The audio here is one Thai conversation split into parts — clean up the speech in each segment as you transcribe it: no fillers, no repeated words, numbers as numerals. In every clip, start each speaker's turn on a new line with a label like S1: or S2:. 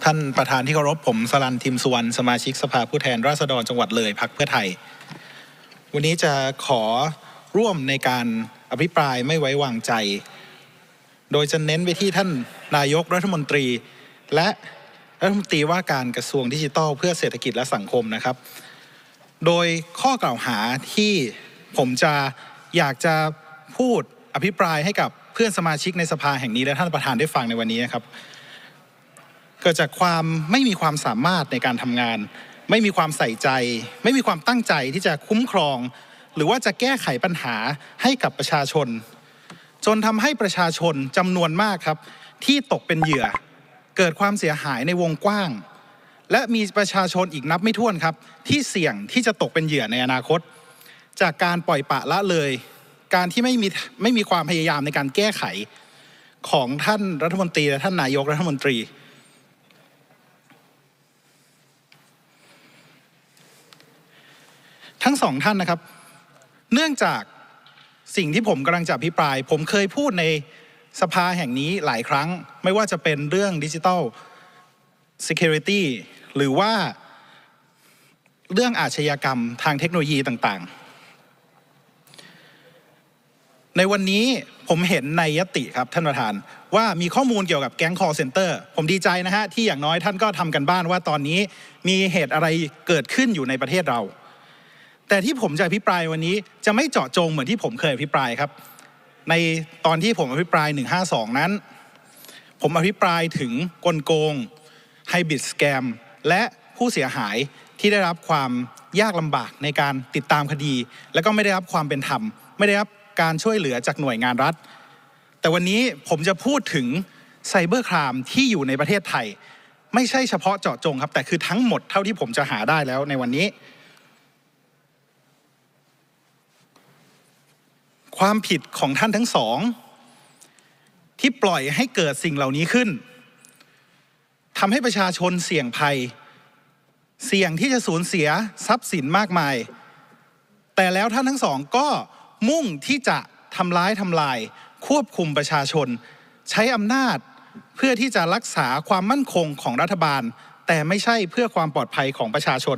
S1: ท่านประธานที่เคารพผมสรัญ ทิมสุวรรณสมาชิกสภาผู้แทนราษฎรจังหวัดเลยพรรคเพื่อไทยวันนี้จะขอร่วมในการอภิปรายไม่ไว้วางใจโดยจะเน้นไปที่ท่านนายกรัฐมนตรีและรัฐมนตรีว่าการกระทรวงดิจิทัลเพื่อเศรษฐกิจและสังคมนะครับโดยข้อกล่าวหาที่ผมจะอยากจะพูดอภิปรายให้กับเพื่อนสมาชิกในสภาแห่งนี้และท่านประธานได้ฟังในวันนี้นะครับเกิดจากความไม่มีความสามารถในการทำงานไม่มีความใส่ใจไม่มีความตั้งใจที่จะคุ้มครองหรือว่าจะแก้ไขปัญหาให้กับประชาชนจนทำให้ประชาชนจำนวนมากครับที่ตกเป็นเหยื่อเกิดความเสียหายในวงกว้างและมีประชาชนอีกนับไม่ถ้วนครับที่เสี่ยงที่จะตกเป็นเหยื่อในอนาคตจากการปล่อยปละละเลยการที่ไม่มีความพยายามในการแก้ไขของท่านรัฐมนตรีและท่านนายกรัฐมนตรีทั้งสองท่านนะครับเนื่องจากสิ่งที่ผมกำลังจะอภิปรายผมเคยพูดในสภาแห่งนี้หลายครั้งไม่ว่าจะเป็นเรื่อง Digital Security หรือว่าเรื่องอาชญากรรมทางเทคโนโลยีต่างๆในวันนี้ผมเห็นในยติครับท่านประธานว่ามีข้อมูลเกี่ยวกับแก๊ง call center ผมดีใจนะฮะที่อย่างน้อยท่านก็ทำกันบ้านว่าตอนนี้มีเหตุอะไรเกิดขึ้นอยู่ในประเทศเราแต่ที่ผมจะอภิปรายวันนี้จะไม่เจาะจงเหมือนที่ผมเคยอภิปรายครับในตอนที่ผมอภิปราย152นั้นผมอภิปรายถึงกลโกงไฮบริดสแกมและผู้เสียหายที่ได้รับความยากลำบากในการติดตามคดีและก็ไม่ได้รับความเป็นธรรมไม่ได้รับการช่วยเหลือจากหน่วยงานรัฐแต่วันนี้ผมจะพูดถึงไซเบอร์ครามที่อยู่ในประเทศไทยไม่ใช่เฉพาะเจาะจงครับแต่คือทั้งหมดเท่าที่ผมจะหาได้แล้วในวันนี้ความผิดของท่านทั้งสองที่ปล่อยให้เกิดสิ่งเหล่านี้ขึ้นทำให้ประชาชนเสี่ยงภัยเสี่ยงที่จะสูญเสียทรัพย์สินมากมายแต่แล้วท่านทั้งสองก็มุ่งที่จะทำลายควบคุมประชาชนใช้อำนาจเพื่อที่จะรักษาความมั่นคงของรัฐบาลแต่ไม่ใช่เพื่อความปลอดภัยของประชาชน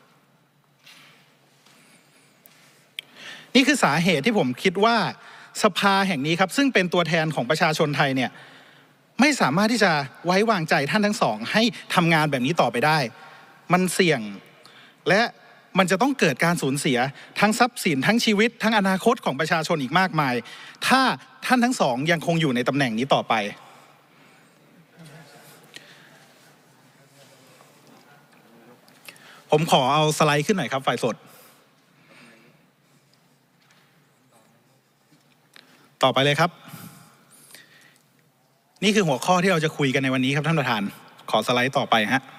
S1: นี่คือสาเหตุที่ผมคิดว่าสภาแห่งนี้ครับซึ่งเป็นตัวแทนของประชาชนไทยเนี่ยไม่สามารถที่จะไว้วางใจท่านทั้งสองให้ทำงานแบบนี้ต่อไปได้มันเสี่ยงและมันจะต้องเกิดการสูญเสียทั้งทรัพย์สินทั้งชีวิตทั้งอนาคตของประชาชนอีกมากมายถ้าท่านทั้งสองยังคงอยู่ในตำแหน่งนี้ต่อไปผมขอเอาสไลด์ขึ้นหน่อยครับไฟล์สดต่อไปเลยครับนี่คือหัวข้อที่เราจะคุยกันในวันนี้ครับท่านประธานขอสไลด์ต่อไปฮะ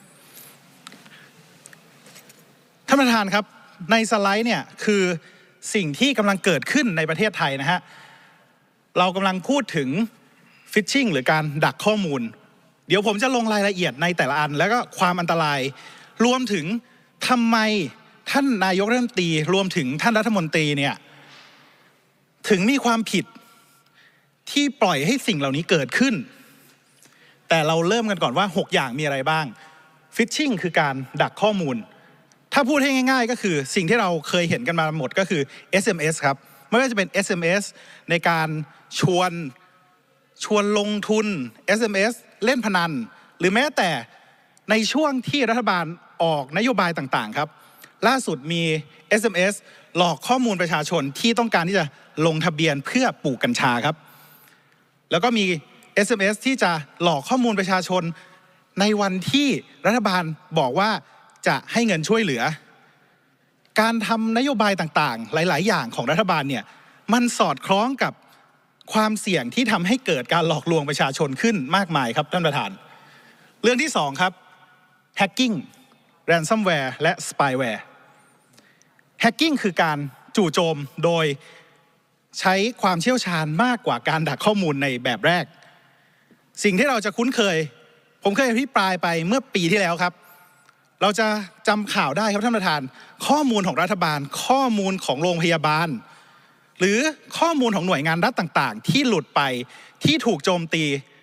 S1: ท่านประธานครับในสไลด์เนี่ยคือสิ่งที่กำลังเกิดขึ้นในประเทศไทยนะฮะเรากำลังพูดถึงฟิชชิงหรือการดักข้อมูลเดี๋ยวผมจะลงรายละเอียดในแต่ละอันแล้วก็ความอันตรายรวมถึงทำไมท่านนายกรัฐมนตรีรวมถึงท่านรัฐมนตรีเนี่ยถึงมีความผิดที่ปล่อยให้สิ่งเหล่านี้เกิดขึ้นแต่เราเริ่มกันก่อนว่า6อย่างมีอะไรบ้างฟิชชิงคือการดักข้อมูลถ้าพูดให้ง่ายๆก็คือสิ่งที่เราเคยเห็นกันมาหมดก็คือ SMS ครับไม่ว่าจะเป็น SMS ในการชวนลงทุน SMS เล่นพนันหรือแม้แต่ในช่วงที่รัฐบาลออกนโยบายต่างๆครับล่าสุดมี SMS หลอกข้อมูลประชาชนที่ต้องการที่จะลงทะเบียนเพื่อปลูกกัญชาครับแล้วก็มี SMS ที่จะหลอกข้อมูลประชาชนในวันที่รัฐบาลบอกว่าจะให้เงินช่วยเหลือการทำนโยบายต่างๆหลายๆอย่างของรัฐบาลเนี่ยมันสอดคล้องกับความเสี่ยงที่ทำให้เกิดการหลอกลวงประชาชนขึ้นมากมายครับท่านประธานเรื่องที่2ครับแฮกกิ้งแรนซัมแวร์และสปายแวร์แฮกกิ้งคือการจู่โจมโดยใช้ความเชี่ยวชาญมากกว่าการดักข้อมูลในแบบแรกสิ่งที่เราจะคุ้นเคยผมเคยอภิปรายไปเมื่อปีที่แล้วครับเราจะจำข่าวได้ครับท่านประธานข้อมูลของรัฐบาลข้อมูลของโรงพยาบาลหรือข้อมูลของหน่วยงานรัฐต่างๆที่หลุดไปที่ถูกโจมตี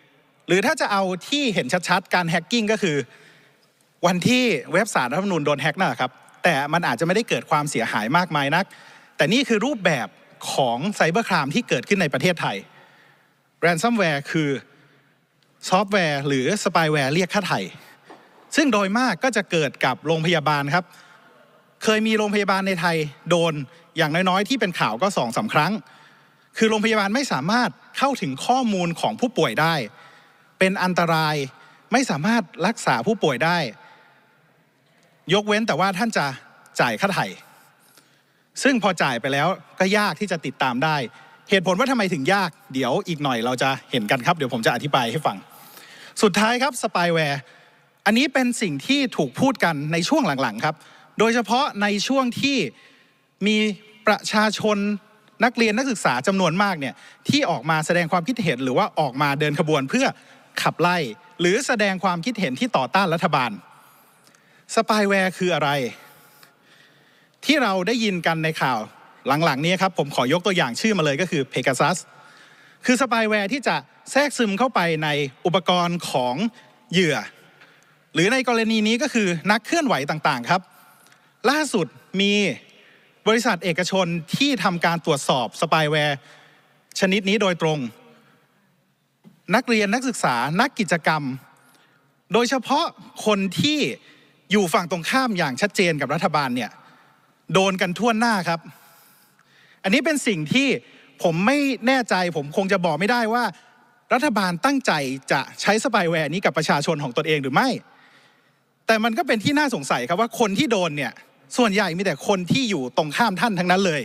S1: หรือถ้าจะเอาที่เห็นชัดๆการแฮกกิ้งก็คือวันที่เว็บศาลรัฐธรรมนูญโดนแฮกนั่นแหละครับแต่มันอาจจะไม่ได้เกิดความเสียหายมากมายนักแต่นี่คือรูปแบบของไซเบอร์ครามที่เกิดขึ้นในประเทศไทย ransomware คือซอฟต์แวร์หรือสปายแวร์เรียกค่าไถ่ซึ่งโดยมากก็จะเกิดกับโรงพยาบาลครับเคยมีโรงพยาบาลในไทยโดนอย่างน้อยๆที่เป็นข่าวก็2-3 ครั้งคือโรงพยาบาลไม่สามารถเข้าถึงข้อมูลของผู้ป่วยได้เป็นอันตรายไม่สามารถรักษาผู้ป่วยได้ยกเว้นแต่ว่าท่านจะจ่ายค่าไถ่ซึ่งพอจ่ายไปแล้วก็ยากที่จะติดตามได้เหตุผลว่าทำไมถึงยากเดี๋ยวอีกหน่อยเราจะเห็นกันครับเดี๋ยวผมจะอธิบายให้ฟังสุดท้ายครับสปายแวร์อันนี้เป็นสิ่งที่ถูกพูดกันในช่วงหลังๆครับโดยเฉพาะในช่วงที่มีประชาชนนักเรียนนักศึกษาจำนวนมากเนี่ยที่ออกมาแสดงความคิดเห็นหรือว่าออกมาเดินขบวนเพื่อขับไล่หรือแสดงความคิดเห็นที่ต่อต้านรัฐบาลสปายแวร์คืออะไรที่เราได้ยินกันในข่าวหลังๆนี้ครับผมขอยกตัวอย่างชื่อมาเลยก็คือ Pegasus คือสปายแวร์ที่จะแทรกซึมเข้าไปในอุปกรณ์ของเหยื่อหรือในกรณีนี้ก็คือนักเคลื่อนไหวต่างๆครับล่าสุดมีบริษัทเอกชนที่ทำการตรวจสอบสปายแวร์ชนิดนี้โดยตรงนักเรียนนักศึกษานักกิจกรรมโดยเฉพาะคนที่อยู่ฝั่งตรงข้ามอย่างชัดเจนกับรัฐบาลเนี่ยโดนกันทั่วหน้าครับอันนี้เป็นสิ่งที่ผมไม่แน่ใจผมคงจะบอกไม่ได้ว่ารัฐบาลตั้งใจจะใช้สปายแวร์นี้กับประชาชนของตนเองหรือไม่แต่มันก็เป็นที่น่าสงสัยครับว่าคนที่โดนเนี่ยส่วนใหญ่มีแต่คนที่อยู่ตรงข้ามท่านทั้งนั้นเลย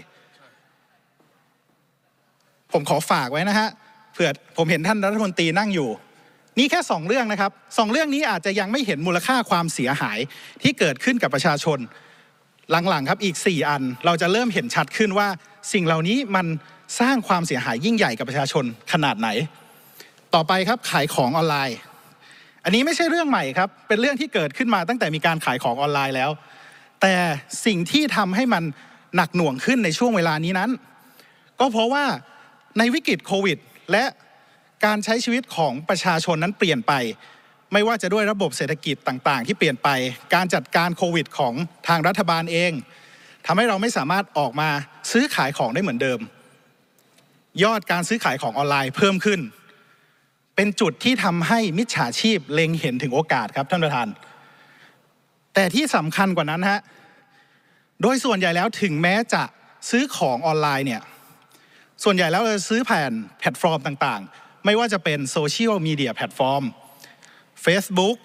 S1: ผมขอฝากไว้นะฮะเผื่อผมเห็นท่านรัฐมนตรีนั่งอยู่นี่แค่2 เรื่องนะครับ2 เรื่องนี้อาจจะยังไม่เห็นมูลค่าความเสียหายที่เกิดขึ้นกับประชาชนหลังๆครับอีก4 อันเราจะเริ่มเห็นชัดขึ้นว่าสิ่งเหล่านี้มันสร้างความเสียหายยิ่งใหญ่กับประชาชนขนาดไหนต่อไปครับขายของออนไลน์อันนี้ไม่ใช่เรื่องใหม่ครับเป็นเรื่องที่เกิดขึ้นมาตั้งแต่มีการขายของออนไลน์แล้วแต่สิ่งที่ทำให้มันหนักหน่วงขึ้นในช่วงเวลานี้นั้นก็เพราะว่าในวิกฤตโควิดและการใช้ชีวิตของประชาชนนั้นเปลี่ยนไปไม่ว่าจะด้วยระบบเศรษฐกิจต่างๆที่เปลี่ยนไปการจัดการโควิดของทางรัฐบาลเองทำให้เราไม่สามารถออกมาซื้อขายของได้เหมือนเดิมยอดการซื้อขายของออนไลน์เพิ่มขึ้นเป็นจุดที่ทำให้มิจฉาชีพเล็งเห็นถึงโอกาสครับท่านประธานแต่ที่สำคัญกว่านั้นฮะโดยส่วนใหญ่แล้วถึงแม้จะซื้อของออนไลน์เนี่ยส่วนใหญ่แล้วเราซื้อผ่านแพลตฟอร์มต่างๆไม่ว่าจะเป็นโซเชียลมีเดียแพลตฟอร์ม Facebook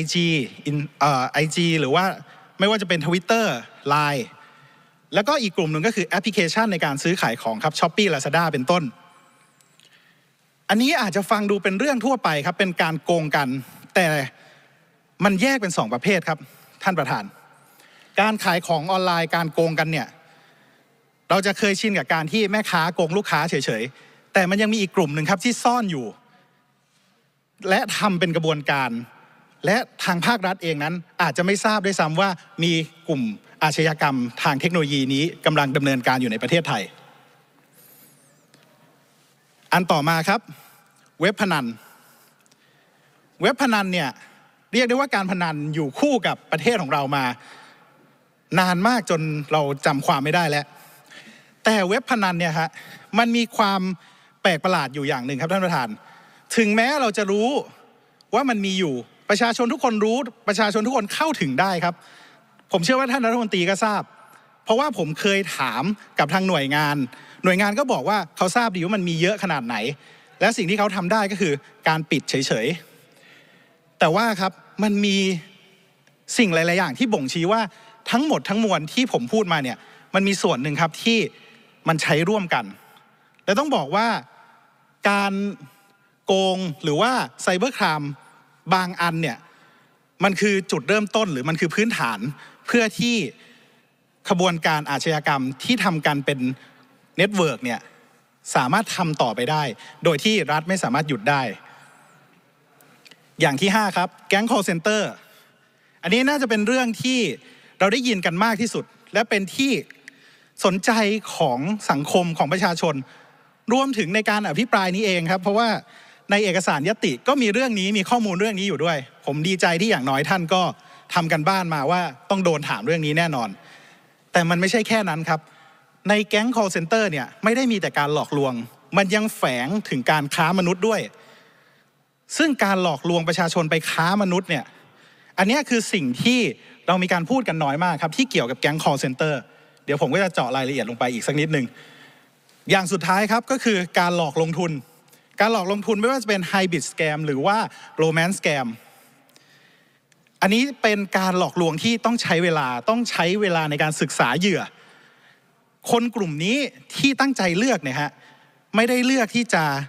S1: IG หรือว่าไม่ว่าจะเป็น Twitter Line แล้วก็อีกกลุ่มหนึ่งก็คือแอปพลิเคชันในการซื้อขายของครับ Shopee Lazada เป็นต้นอันนี้อาจจะฟังดูเป็นเรื่องทั่วไปครับเป็นการโกงกันแต่มันแยกเป็น2 ประเภทครับท่านประธานการขายของออนไลน์การโกงกันเนี่ยเราจะเคยชินกับการที่แม่ค้าโกงลูกค้าเฉยๆแต่มันยังมีอีกกลุ่มหนึ่งครับที่ซ่อนอยู่และทำเป็นกระบวนการและทางภาครัฐเองนั้นอาจจะไม่ทราบด้วยซ้ำว่ามีกลุ่มอาชญากรรมทางเทคโนโลยีนี้กำลังดำเนินการอยู่ในประเทศไทยอันต่อมาครับเว็บพนันเนี่ยเรียกได้ว่าการพนันอยู่คู่กับประเทศของเรามานานมากจนเราจำความไม่ได้แล้วแต่เว็บพนันเนี่ยฮะมันมีความแปลกประหลาดอยู่อย่างหนึ่งครับท่านประธานถึงแม้เราจะรู้ว่ามันมีอยู่ประชาชนทุกคนรู้ประชาชนทุกคนเข้าถึงได้ครับผมเชื่อว่าท่านรัฐมนตรีก็ทราบเพราะว่าผมเคยถามกับทางหน่วยงานก็บอกว่าเขาทราบดีว่ามันมีเยอะขนาดไหนและสิ่งที่เขาทำได้ก็คือการปิดเฉยๆแต่ว่าครับมันมีสิ่งหลายๆอย่างที่บ่งชี้ว่าทั้งหมดทั้งมวลที่ผมพูดมาเนี่ยมันมีส่วนหนึ่งครับที่มันใช้ร่วมกันและต้องบอกว่าการโกงหรือว่าไซเบอร์ครามบางอันเนี่ยมันคือจุดเริ่มต้นหรือมันคือพื้นฐานเพื่อที่ขบวนการอาชญากรรมที่ทำกันเป็นเน็ตเวิร์กเนี่ยสามารถทำต่อไปได้โดยที่รัฐไม่สามารถหยุดได้อย่างที่5ครับแก๊ง call center อันนี้น่าจะเป็นเรื่องที่เราได้ยินกันมากที่สุดและเป็นที่สนใจของสังคมของประชาชนรวมถึงในการอภิปรายนี้เองครับเพราะว่าในเอกสารญัตติก็มีเรื่องนี้มีข้อมูลเรื่องนี้อยู่ด้วยผมดีใจที่อย่างน้อยท่านก็ทำกันบ้านมาว่าต้องโดนถามเรื่องนี้แน่นอนแต่มันไม่ใช่แค่นั้นครับในแก๊ง call center เนี่ยไม่ได้มีแต่การหลอกลวงมันยังแฝงถึงการค้ามนุษย์ด้วยซึ่งการหลอกลวงประชาชนไปค้ามนุษย์เนี่ยอันนี้คือสิ่งที่เรามีการพูดกันน้อยมากครับที่เกี่ยวกับแก๊ง call center เดี๋ยวผมก็จะเจาะรายละเอียดลงไปอีกสักนิดนึงอย่างสุดท้ายครับก็คือการหลอกลงทุนการหลอกลงทุนไม่ว่าจะเป็น hybrid scam หรือว่า romance scam อันนี้เป็นการหลอกลวงที่ต้องใช้เวลาในการศึกษาเหยื่อคนกลุ่มนี้ที่ตั้งใจเลือกเนี่ยฮะไม่ได้เลือกที่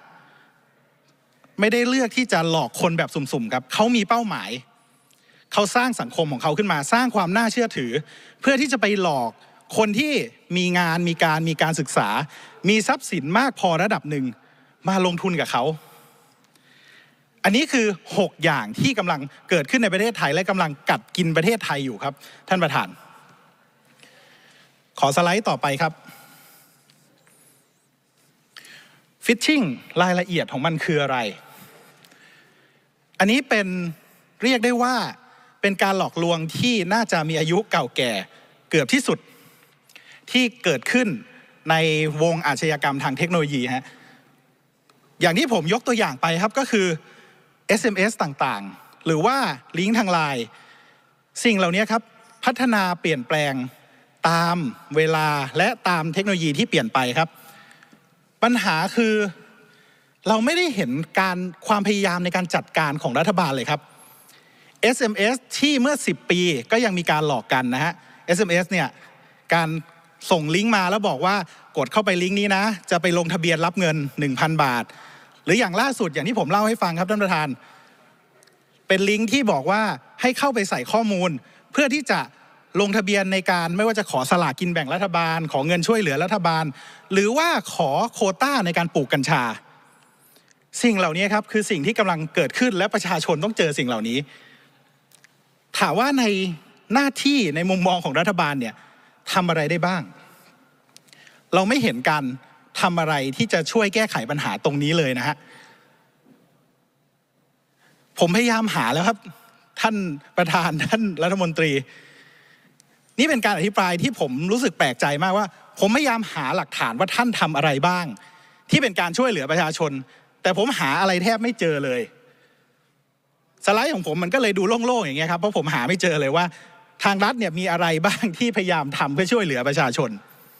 S1: จะหลอกคนแบบสุ่มๆครับเขามีเป้าหมายเขาสร้างสังคมของเขาขึ้นมาสร้างความน่าเชื่อถือเพื่อที่จะไปหลอกคนที่มีงานมีการศึกษามีทรัพย์สินมากพอระดับหนึ่งมาลงทุนกับเขาอันนี้คือ6อย่างที่กำลังเกิดขึ้นในประเทศไทยและกำลังกัดกินประเทศไทยอยู่ครับท่านประธานขอสไลด์ต่อไปครับฟิชชิ่งรายละเอียดของมันคืออะไรอันนี้เป็นเรียกได้ว่าเป็นการหลอกลวงที่น่าจะมีอายุเก่าแก่เกือบที่สุดที่เกิดขึ้นในวงอาชญากรรมทางเทคโนโลยีฮะอย่างที่ผมยกตัวอย่างไปครับก็คือ SMS ต่างๆหรือว่าลิงก์ทางไลน์สิ่งเหล่านี้ครับพัฒนาเปลี่ยนแปลงตามเวลาและตามเทคโนโลยีที่เปลี่ยนไปครับปัญหาคือเราไม่ได้เห็นความพยายามในการจัดการของรัฐบาลเลยครับ SMS ที่เมื่อ10 ปีก็ยังมีการหลอกกันนะฮะ SMS เนี่ยการส่งลิงก์มาแล้วบอกว่ากดเข้าไปลิงก์นี้นะจะไปลงทะเบียนรับเงิน 1,000 บาทหรืออย่างล่าสุดอย่างที่ผมเล่าให้ฟังครับท่านประธานเป็นลิงก์ที่บอกว่าให้เข้าไปใส่ข้อมูลเพื่อที่จะลงทะเบียนในการไม่ว่าจะขอสลากกินแบ่งรัฐบาลขอเงินช่วยเหลือรัฐบาลหรือว่าขอโควต้าในการปลูกกัญชาสิ่งเหล่านี้ครับคือสิ่งที่กำลังเกิดขึ้นและประชาชนต้องเจอสิ่งเหล่านี้ถามว่าในหน้าที่ในมุมมองของรัฐบาลเนี่ยทำอะไรได้บ้างเราไม่เห็นการทำอะไรที่จะช่วยแก้ไขปัญหาตรงนี้เลยนะฮะผมพยายามหาแล้วครับท่านประธานท่านรัฐมนตรีนี่เป็นการอภิปรายที่ผมรู้สึกแปลกใจมากว่าผมพยายามหาหลักฐานว่าท่านทำอะไรบ้างที่เป็นการช่วยเหลือประชาชนแต่ผมหาอะไรแทบไม่เจอเลยสไลด์ของผมมันก็เลยดูโล่งๆอย่างเงี้ยครับเพราะผมหาไม่เจอเลยว่าทางรัฐเนี่ยมีอะไรบ้างที่พยายามทำเพื่อช่วยเหลือประชาชน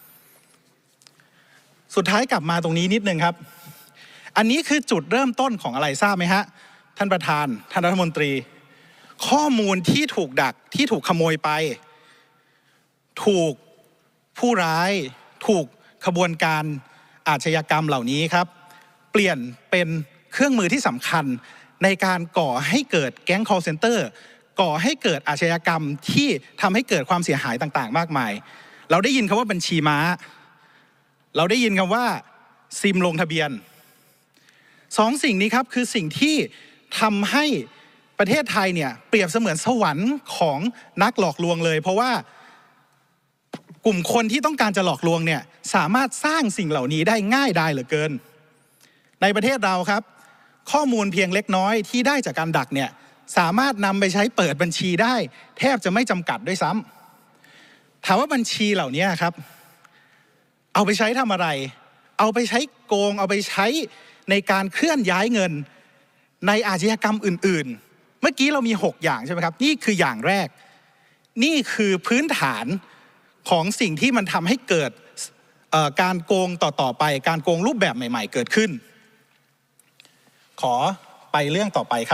S1: สุดท้ายกลับมาตรงนี้นิดนึงครับอันนี้คือจุดเริ่มต้นของอะไรทราบไหมฮะท่านประธานท่านรัฐมนตรีข้อมูลที่ถูกดักที่ถูกขโมยไปถูกผู้ร้ายถูกขบวนการอาชญากรรมเหล่านี้ครับเปลี่ยนเป็นเครื่องมือที่สำคัญในการก่อให้เกิดแก๊ง call center ก่อให้เกิดอาชญากรรมที่ทำให้เกิดความเสียหายต่างๆมากมายเราได้ยินคำว่าบัญชีม้าเราได้ยินคำว่าซิมลงทะเบียน2 สิ่งนี้ครับคือสิ่งที่ทำให้ประเทศไทยเนี่ยเปรียบเสมือนสวรรค์ของนักหลอกลวงเลยเพราะว่ากลุ่มคนที่ต้องการจะหลอกลวงเนี่ยสามารถสร้างสิ่งเหล่านี้ได้ง่ายดายเหลือเกินในประเทศเราครับข้อมูลเพียงเล็กน้อยที่ได้จากการดักเนี่ยสามารถนำไปใช้เปิดบัญชีได้แทบจะไม่จำกัดด้วยซ้ำถามว่าบัญชีเหล่านี้ครับเอาไปใช้ทำอะไรเอาไปใช้โกงเอาไปใช้ในการเคลื่อนย้ายเงินในอาชญากรรมอื่นๆเมื่อกี้เรามี6 อย่างใช่ไหมครับนี่คืออย่างแรกนี่คือพื้นฐานของสิ่งที่มันทำให้เกิดการโกงต่อไปการโกงรูปแบบใหม่ๆเกิดขึ้นขอไปเรื่องต่อไปครับ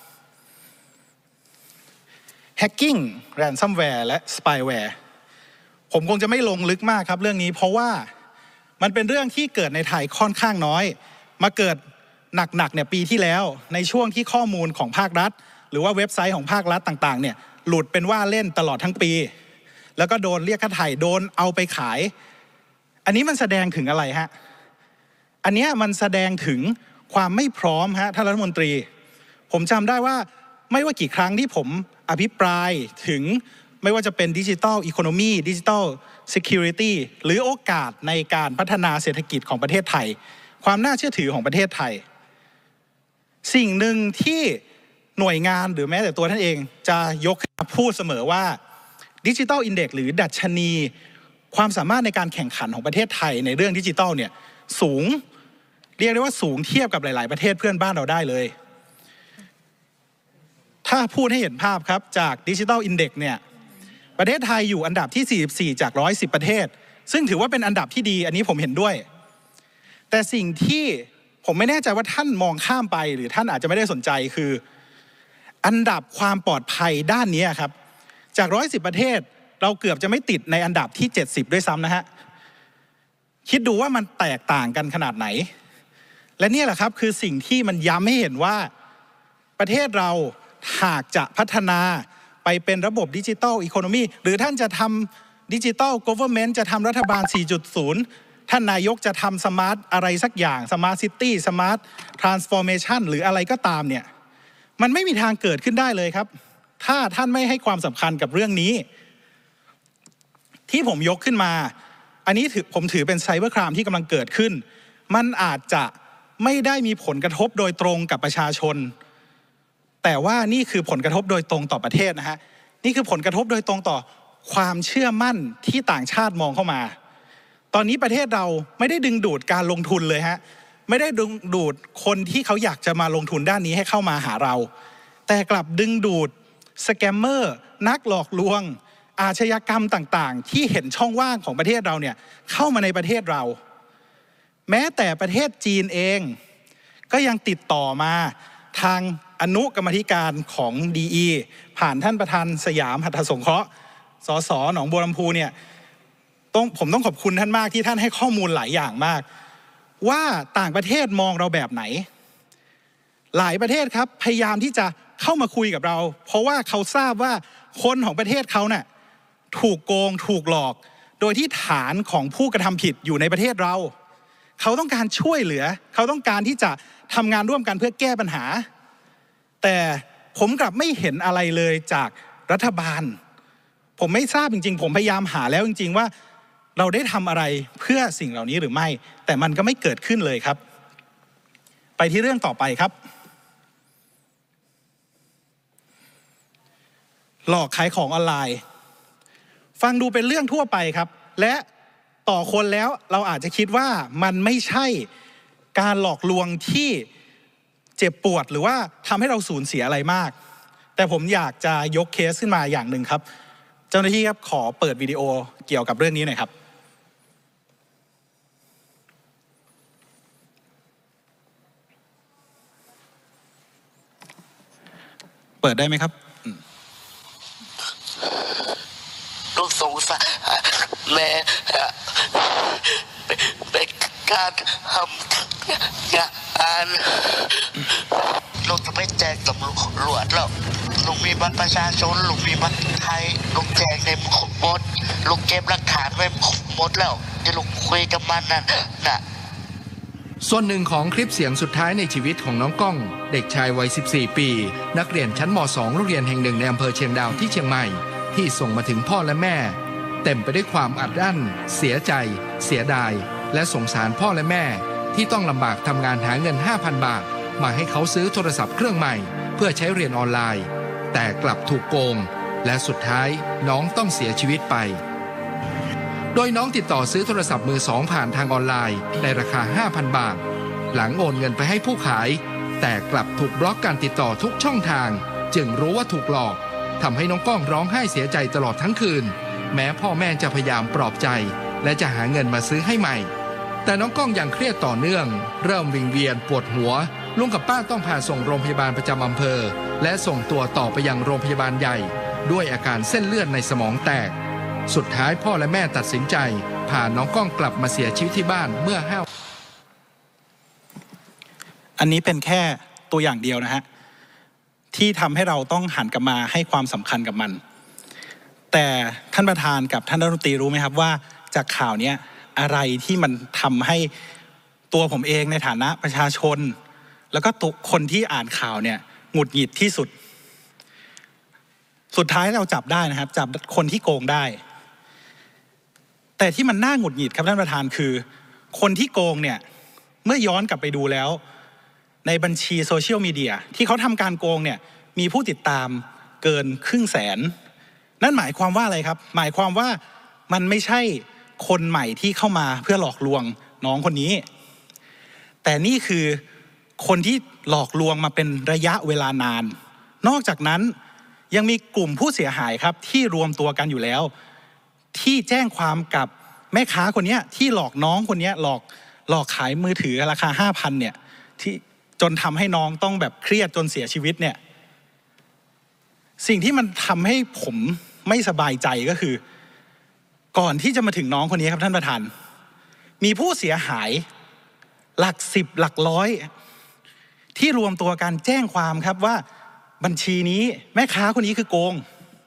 S1: Hacking Ransomware และ Spyware ผมคงจะไม่ลงลึกมากครับเรื่องนี้เพราะว่ามันเป็นเรื่องที่เกิดในไทยค่อนข้างน้อยมาเกิดหนักๆเนี่ยปีที่แล้วในช่วงที่ข้อมูลของภาครัฐหรือว่าเว็บไซต์ของภาครัฐต่างๆเนี่ยหลุดเป็นว่าเล่นตลอดทั้งปีแล้วก็โดนเรียกค่าไถ่โดนเอาไปขายอันนี้มันแสดงถึงอะไรฮะอันนี้มันแสดงถึงความไม่พร้อมฮะท่านรัฐมนตรีผมจำได้ว่าไม่ว่ากี่ครั้งที่ผมอภิปรายถึงไม่ว่าจะเป็นดิจิทัลอีโคโนมีดิจิทัลซิเคียวริตี้หรือโอกาสในการพัฒนาเศรษฐกิจของประเทศไทยความน่าเชื่อถือของประเทศไทยสิ่งหนึ่งที่หน่วยงานหรือแม้แต่ตัวท่านเองจะยกพูดเสมอว่าดิจิทัลอินเด็กซ์หรือดัชนีความสามารถในการแข่งขันของประเทศไทยในเรื่องดิจิทัลเนี่ยสูงเรียกได้ว่าสูงเทียบกับหลายๆประเทศเพื่อนบ้านเราได้เลยถ้าพูดให้เห็นภาพครับจากดิจิทัลอินเด็กซ์เนี่ยประเทศไทยอยู่อันดับที่44จาก110ประเทศซึ่งถือว่าเป็นอันดับที่ดีอันนี้ผมเห็นด้วยแต่สิ่งที่ผมไม่แน่ใจว่าท่านมองข้ามไปหรือท่านอาจจะไม่ได้สนใจคืออันดับความปลอดภัยด้านนี้ครับจาก110ประเทศเราเกือบจะไม่ติดในอันดับที่70ด้วยซ้ำนะฮะคิดดูว่ามันแตกต่างกันขนาดไหนและนี่แหละครับคือสิ่งที่มันย้ำให้เห็นว่าประเทศเราหากจะพัฒนาไปเป็นระบบดิจิทัลอีโคโนมีหรือท่านจะทำดิจิทัลกอเวอร์เมนต์จะทำรัฐบาล 4.0 ท่านนายกจะทำสมาร์ทอะไรสักอย่างสมาร์ทซิตี้สมาร์ททรานส์ฟอร์เมชันหรืออะไรก็ตามเนี่ยมันไม่มีทางเกิดขึ้นได้เลยครับถ้าท่านไม่ให้ความสำคัญกับเรื่องนี้ที่ผมยกขึ้นมาอันนี้ผมถือเป็นไซเบอร์ครามที่กำลังเกิดขึ้นมันอาจจะไม่ได้มีผลกระทบโดยตรงกับประชาชนแต่ว่านี่คือผลกระทบโดยตรงต่อประเทศนะฮะนี่คือผลกระทบโดยตรงต่อความเชื่อมั่นที่ต่างชาติมองเข้ามาตอนนี้ประเทศเราไม่ได้ดึงดูดการลงทุนเลยฮะไม่ได้ดึงดูดคนที่เขาอยากจะมาลงทุนด้านนี้ให้เข้ามาหาเราแต่กลับดึงดูดสแกมเมอร์นักหลอกลวงอาชญากรรมต่างๆที่เห็นช่องว่างของประเทศเราเนี่ยเข้ามาในประเทศเราแม้แต่ประเทศจีนเองก็ยังติดต่อมาทางอนุกรรมธิการของดีผ่านท่านประธานสยามหัตถสงเคราะห์สสหนองบัวลำพูเนี่ยผมต้องขอบคุณท่านมากที่ท่านให้ข้อมูลหลายอย่างมากว่าต่างประเทศมองเราแบบไหนหลายประเทศครับพยายามที่จะเข้ามาคุยกับเราเพราะว่าเขาทราบว่าคนของประเทศเขาเนี่ยถูกโกงถูกหลอกโดยที่ฐานของผู้กระทำผิดอยู่ในประเทศเราเขาต้องการช่วยเหลือเขาต้องการที่จะทำงานร่วมกันเพื่อแก้ปัญหาแต่ผมกลับไม่เห็นอะไรเลยจากรัฐบาลผมไม่ทราบจริงๆผมพยายามหาแล้วจริงๆว่าเราได้ทำอะไรเพื่อสิ่งเหล่านี้หรือไม่แต่มันก็ไม่เกิดขึ้นเลยครับไปที่เรื่องต่อไปครับหลอกขายของออนไลน์ฟังดูเป็นเรื่องทั่วไปครับและต่อคนแล้วเราอาจจะคิดว่ามันไม่ใช่การหลอกลวงที่เจ็บปวดหรือว่าทำให้เราสูญเสียอะไรมากแต่ผมอยากจะยกเคสขึ้นมาอย่างหนึ่งครับเจ้าหน้าที่ครับขอเปิดวิดีโอเกี่ยวกับเรื่องนี้หน่อยครับเปิดได้ไหมครับ
S2: ลูกสงสารแม่เป็นการทำงานลูกจะไม่แจ้งตำรวจแล้วลูกมีบัตรประชาชนลูกมีบัตรไทยลูกแจ้งในหมดลูกเก็บหลักฐานไว้หมดแล้วจะลูกคุยกับมันนั่นนะ
S3: ส่วนหนึ่งของคลิปเสียงสุดท้ายในชีวิตของน้องก้องเด็กชายวัย 14 ปี นักเรียนชั้นม.2 โรงเรียนแห่งหนึ่งในอำเภอเชียงดาวที่เชียงใหม่ที่ส่งมาถึงพ่อและแม่เต็มไปด้วยความอัดอั้นเสียใจเสียดายและสงสารพ่อและแม่ที่ต้องลำบากทำงานหาเงิน 5,000 บาทมาให้เขาซื้อโทรศัพท์เครื่องใหม่เพื่อใช้เรียนออนไลน์แต่กลับถูกโกงและสุดท้ายน้องต้องเสียชีวิตไปโดยน้องติดต่อซื้อโทรศัพท์มือสองผ่านทางออนไลน์ในราคา 5,000 บาทหลังโอนเงินไปให้ผู้ขายแต่กลับถูกบล็อกการติดต่อทุกช่องทางจึงรู้ว่าถูกหลอกทำให้น้องก้องร้องไห้เสียใจตลอดทั้งคืนแม้พ่อแม่จะพยายามปลอบใจและจะหาเงินมาซื้อให้ใหม่แต่น้องก้องยังเครียดต่อเนื่องเริ่มวิงเวียนปวดหัวลุงกับป้าต้องพาส่งโรงพยาบาลประจำอำเภอและส่งตัวต่อไปยังโรงพยาบาลใหญ่ด้วยอาการเส้นเลือดในสมองแตกสุดท้ายพ่อและแม่ตัดสินใจพาน้องก้องกลับมาเสียชีวิตที่บ้านเมื่อ
S1: อันนี้เป็นแค่ตัวอย่างเดียวนะฮะที่ทำให้เราต้องหันกลับมาให้ความสำคัญกับมันแต่ท่านประธานกับท่านรัฐมนตรีรู้ไหมครับว่าจากข่าวนี้อะไรที่มันทำให้ตัวผมเองในฐานะประชาชนแล้วก็ตัวคนที่อ่านข่าวเนี่ยหงุดหงิดที่สุดสุดท้ายเราจับได้นะครับจับคนที่โกงได้แต่ที่มันน่าหงุดหงิดครับท่านประธานคือคนที่โกงเนี่ยเมื่อย้อนกลับไปดูแล้วในบัญชีโซเชียลมีเดียที่เขาทำการโกงเนี่ยมีผู้ติดตามเกิน100,000นั่นหมายความว่าอะไรครับหมายความว่ามันไม่ใช่คนใหม่ที่เข้ามาเพื่อหลอกลวงน้องคนนี้แต่นี่คือคนที่หลอกลวงมาเป็นระยะเวลานานนอกจากนั้นยังมีกลุ่มผู้เสียหายครับที่รวมตัวกันอยู่แล้วที่แจ้งความกับแม่ค้าคนนี้ที่หลอกน้องคนนี้หลอกขายมือถือราคา 5,000 เนี่ยที่จนทำให้น้องต้องแบบเครียดจนเสียชีวิตเนี่ยสิ่งที่มันทำให้ผมไม่สบายใจก็คือก่อนที่จะมาถึงน้องคนนี้ครับท่านประธานมีผู้เสียหายหลัก10หลักร้อยที่รวมตัวกันแจ้งความครับว่าบัญชีนี้แม่ค้าคนนี้คือโกง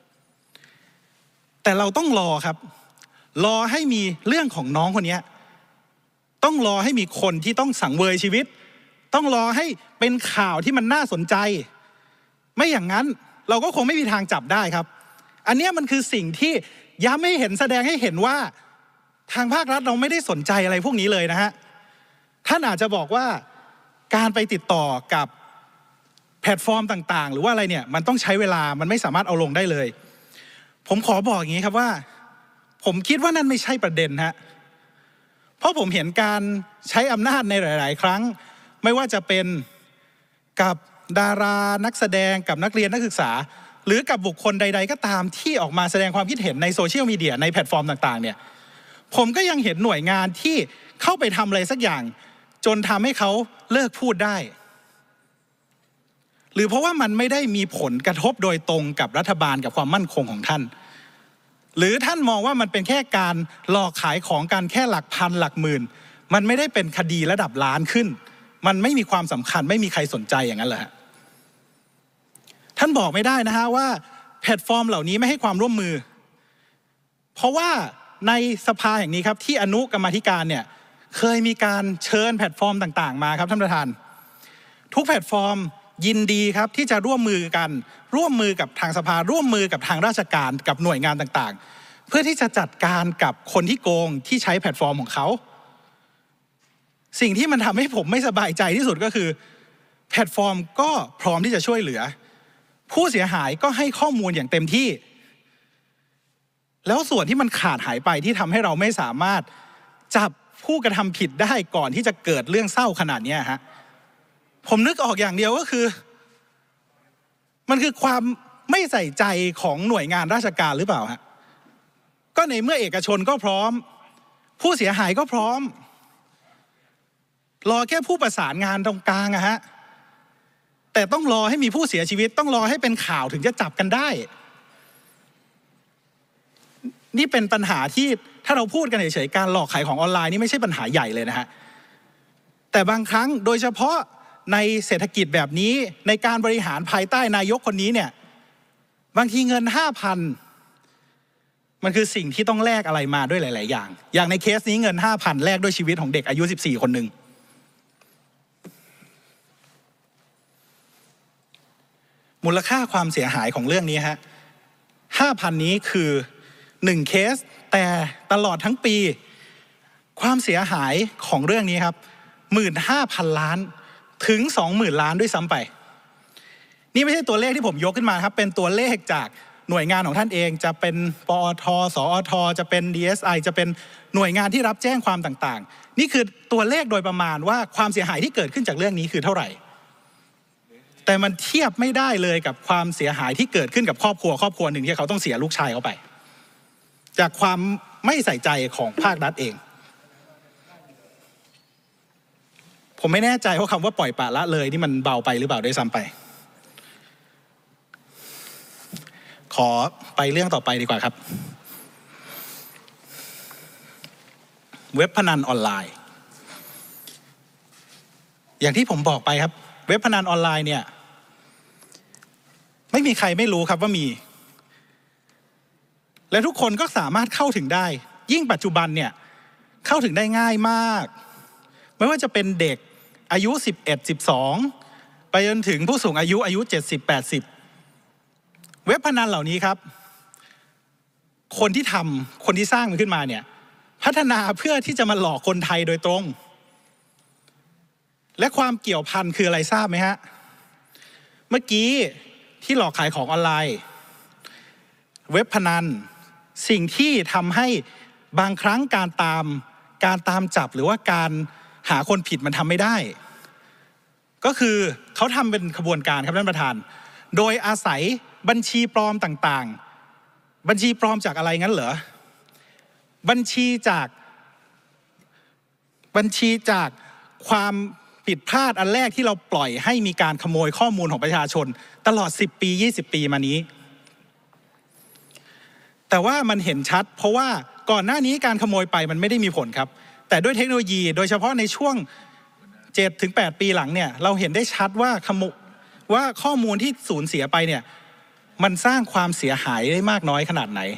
S1: แต่เราต้องรอครับรอให้มีเรื่องของน้องคนนี้ต้องรอให้มีคนที่ต้องสังเวยชีวิตต้องรอให้เป็นข่าวที่มันน่าสนใจไม่อย่างนั้นเราก็คงไม่มีทางจับได้ครับอันนี้มันคือสิ่งที่ย้ำให้เห็นแสดงให้เห็นว่าทางภาครัฐเราไม่ได้สนใจอะไรพวกนี้เลยนะฮะท่านอาจจะบอกว่าการไปติดต่อกับแพลตฟอร์มต่างๆหรือว่าอะไรเนี่ยมันต้องใช้เวลามันไม่สามารถเอาลงได้เลยผมขอบอกอย่างนี้ครับว่าผมคิดว่านั่นไม่ใช่ประเด็นฮะเพราะผมเห็นการใช้อำนาจในหลายๆครั้งไม่ว่าจะเป็นกับดารานักแสดงกับนักเรียนนักศึกษาหรือกับบุคคลใดๆก็ตามที่ออกมาแสดงความคิดเห็นในโซเชียลมีเดียในแพลตฟอร์มต่างๆเนี่ยผมก็ยังเห็นหน่วยงานที่เข้าไปทำอะไรสักอย่างจนทำให้เขาเลิกพูดได้หรือเพราะว่ามันไม่ได้มีผลกระทบโดยตรงกับรัฐบาลกับความมั่นคงของท่านหรือท่านมองว่ามันเป็นแค่การหลอกขายของกันแค่หลักพันหลักหมื่นมันไม่ได้เป็นคดีระดับล้านขึ้นมันไม่มีความสำคัญไม่มีใครสนใจอย่างนั้นเหรอฮะท่านบอกไม่ได้นะฮะว่าแพลตฟอร์มเหล่านี้ไม่ให้ความร่วมมือเพราะว่าในสภาแห่งนี้ครับที่อนุกรรมาธิการเนี่ยเคยมีการเชิญแพลตฟอร์มต่างๆมาครับท่านประธานทุกแพลตฟอร์มยินดีครับที่จะร่วมมือกันร่วมมือกับทางสภาร่วมมือกับทางราชการกับหน่วยงานต่างๆเพื่อที่จะจัดการกับคนที่โกงที่ใช้แพลตฟอร์มของเขาสิ่งที่มันทำให้ผมไม่สบายใจที่สุดก็คือแพลตฟอร์มก็พร้อมที่จะช่วยเหลือผู้เสียหายก็ให้ข้อมูลอย่างเต็มที่แล้วส่วนที่มันขาดหายไปที่ทำให้เราไม่สามารถจับผู้กระทำผิดได้ก่อนที่จะเกิดเรื่องเศร้าขนาดนี้ฮะผมนึกออกอย่างเดียวก็คือมันคือความไม่ใส่ใจของหน่วยงานราชการหรือเปล่าฮะก็ในเมื่อเอกชนก็พร้อมผู้เสียหายก็พร้อมรอแค่ผู้ประสานงานตรงกลางอะฮะแต่ต้องรอให้มีผู้เสียชีวิตต้องรอให้เป็นข่าวถึงจะจับกันได้นี่เป็นปัญหาที่ถ้าเราพูดกันเฉยๆการหลอกขายของออนไลน์นี่ไม่ใช่ปัญหาใหญ่เลยนะฮะแต่บางครั้งโดยเฉพาะในเศรษฐกิจแบบนี้ในการบริหารภายใต้นายกคนนี้เนี่ยบางทีเงิน 5,000 มันคือสิ่งที่ต้องแลกอะไรมาด้วยหลายๆอย่างในเคสนี้เงิน 5,000 แลกด้วยชีวิตของเด็กอายุ14คนหนึ่งมูลค่าความเสียหายของเรื่องนี้ฮะ 5,000 นี้คือ1เคสแต่ตลอดทั้งปีความเสียหายของเรื่องนี้ครับ 15,000 ล้านถึง 20,000 ล้านด้วยซ้ำไปนี่ไม่ใช่ตัวเลขที่ผมยกขึ้นมาครับเป็นตัวเลขจากหน่วยงานของท่านเองจะเป็นปอท.สอท.จะเป็น DSI จะเป็นหน่วยงานที่รับแจ้งความต่างๆนี่คือตัวเลขโดยประมาณว่าความเสียหายที่เกิดขึ้นจากเรื่องนี้คือเท่าไหร่แต่มันเทียบไม่ได้เลยกับความเสียหายที่เกิดขึ้นกับครอบครัวหนึ่งที่เขาต้องเสียลูกชายเขาไปจากความไม่ใส่ใจของภาครัฐเองผมไม่แน่ใจว่าคำว่าปล่อยปละละเลยนี่มันเบาไปหรือเปล่าด้วยซ้ำไปขอไปเรื่องต่อไปดีกว่าครับเว็บพนันออนไลน์อย่างที่ผมบอกไปครับเว็บพนันออนไลน์เนี่ยไม่มีใครไม่รู้ครับว่ามีและทุกคนก็สามารถเข้าถึงได้ยิ่งปัจจุบันเนี่ยเข้าถึงได้ง่ายมากไม่ว่าจะเป็นเด็กอายุ11 12ไปจนถึงผู้สูงอายุ70 80เว็บพนันเหล่านี้ครับคนที่สร้างมันขึ้นมาเนี่ยพัฒนาเพื่อที่จะมาหลอกคนไทยโดยตรงและความเกี่ยวพันคืออะไรทราบไหมฮะเมื่อกี้ที่หลอกขายของออนไลน์เว็บพนันสิ่งที่ทำให้บางครั้งการตามจับหรือว่าการหาคนผิดมันทำไม่ได้ก็คือเขาทำเป็นขบวนการครับท่านประธานโดยอาศัยบัญชีปลอมต่างๆบัญชีปลอมจากอะไรงั้นเหรอบัญชีจากความผิดพลาดอันแรกที่เราปล่อยให้มีการขโมยข้อมูลของประชาชนตลอด10 ปี20 ปีมานี้แต่ว่ามันเห็นชัดเพราะว่าก่อนหน้านี้การขโมยไปมันไม่ได้มีผลครับแต่ด้วยเทคโนโลยีโดยเฉพาะในช่วง 7-8 ปีหลังเนี่ยเราเห็นได้ชัดว่าข้อมูลที่สูญเสียไปเนี่ยมันสร้างความเสียหายได้มากน้อยขนาดไหน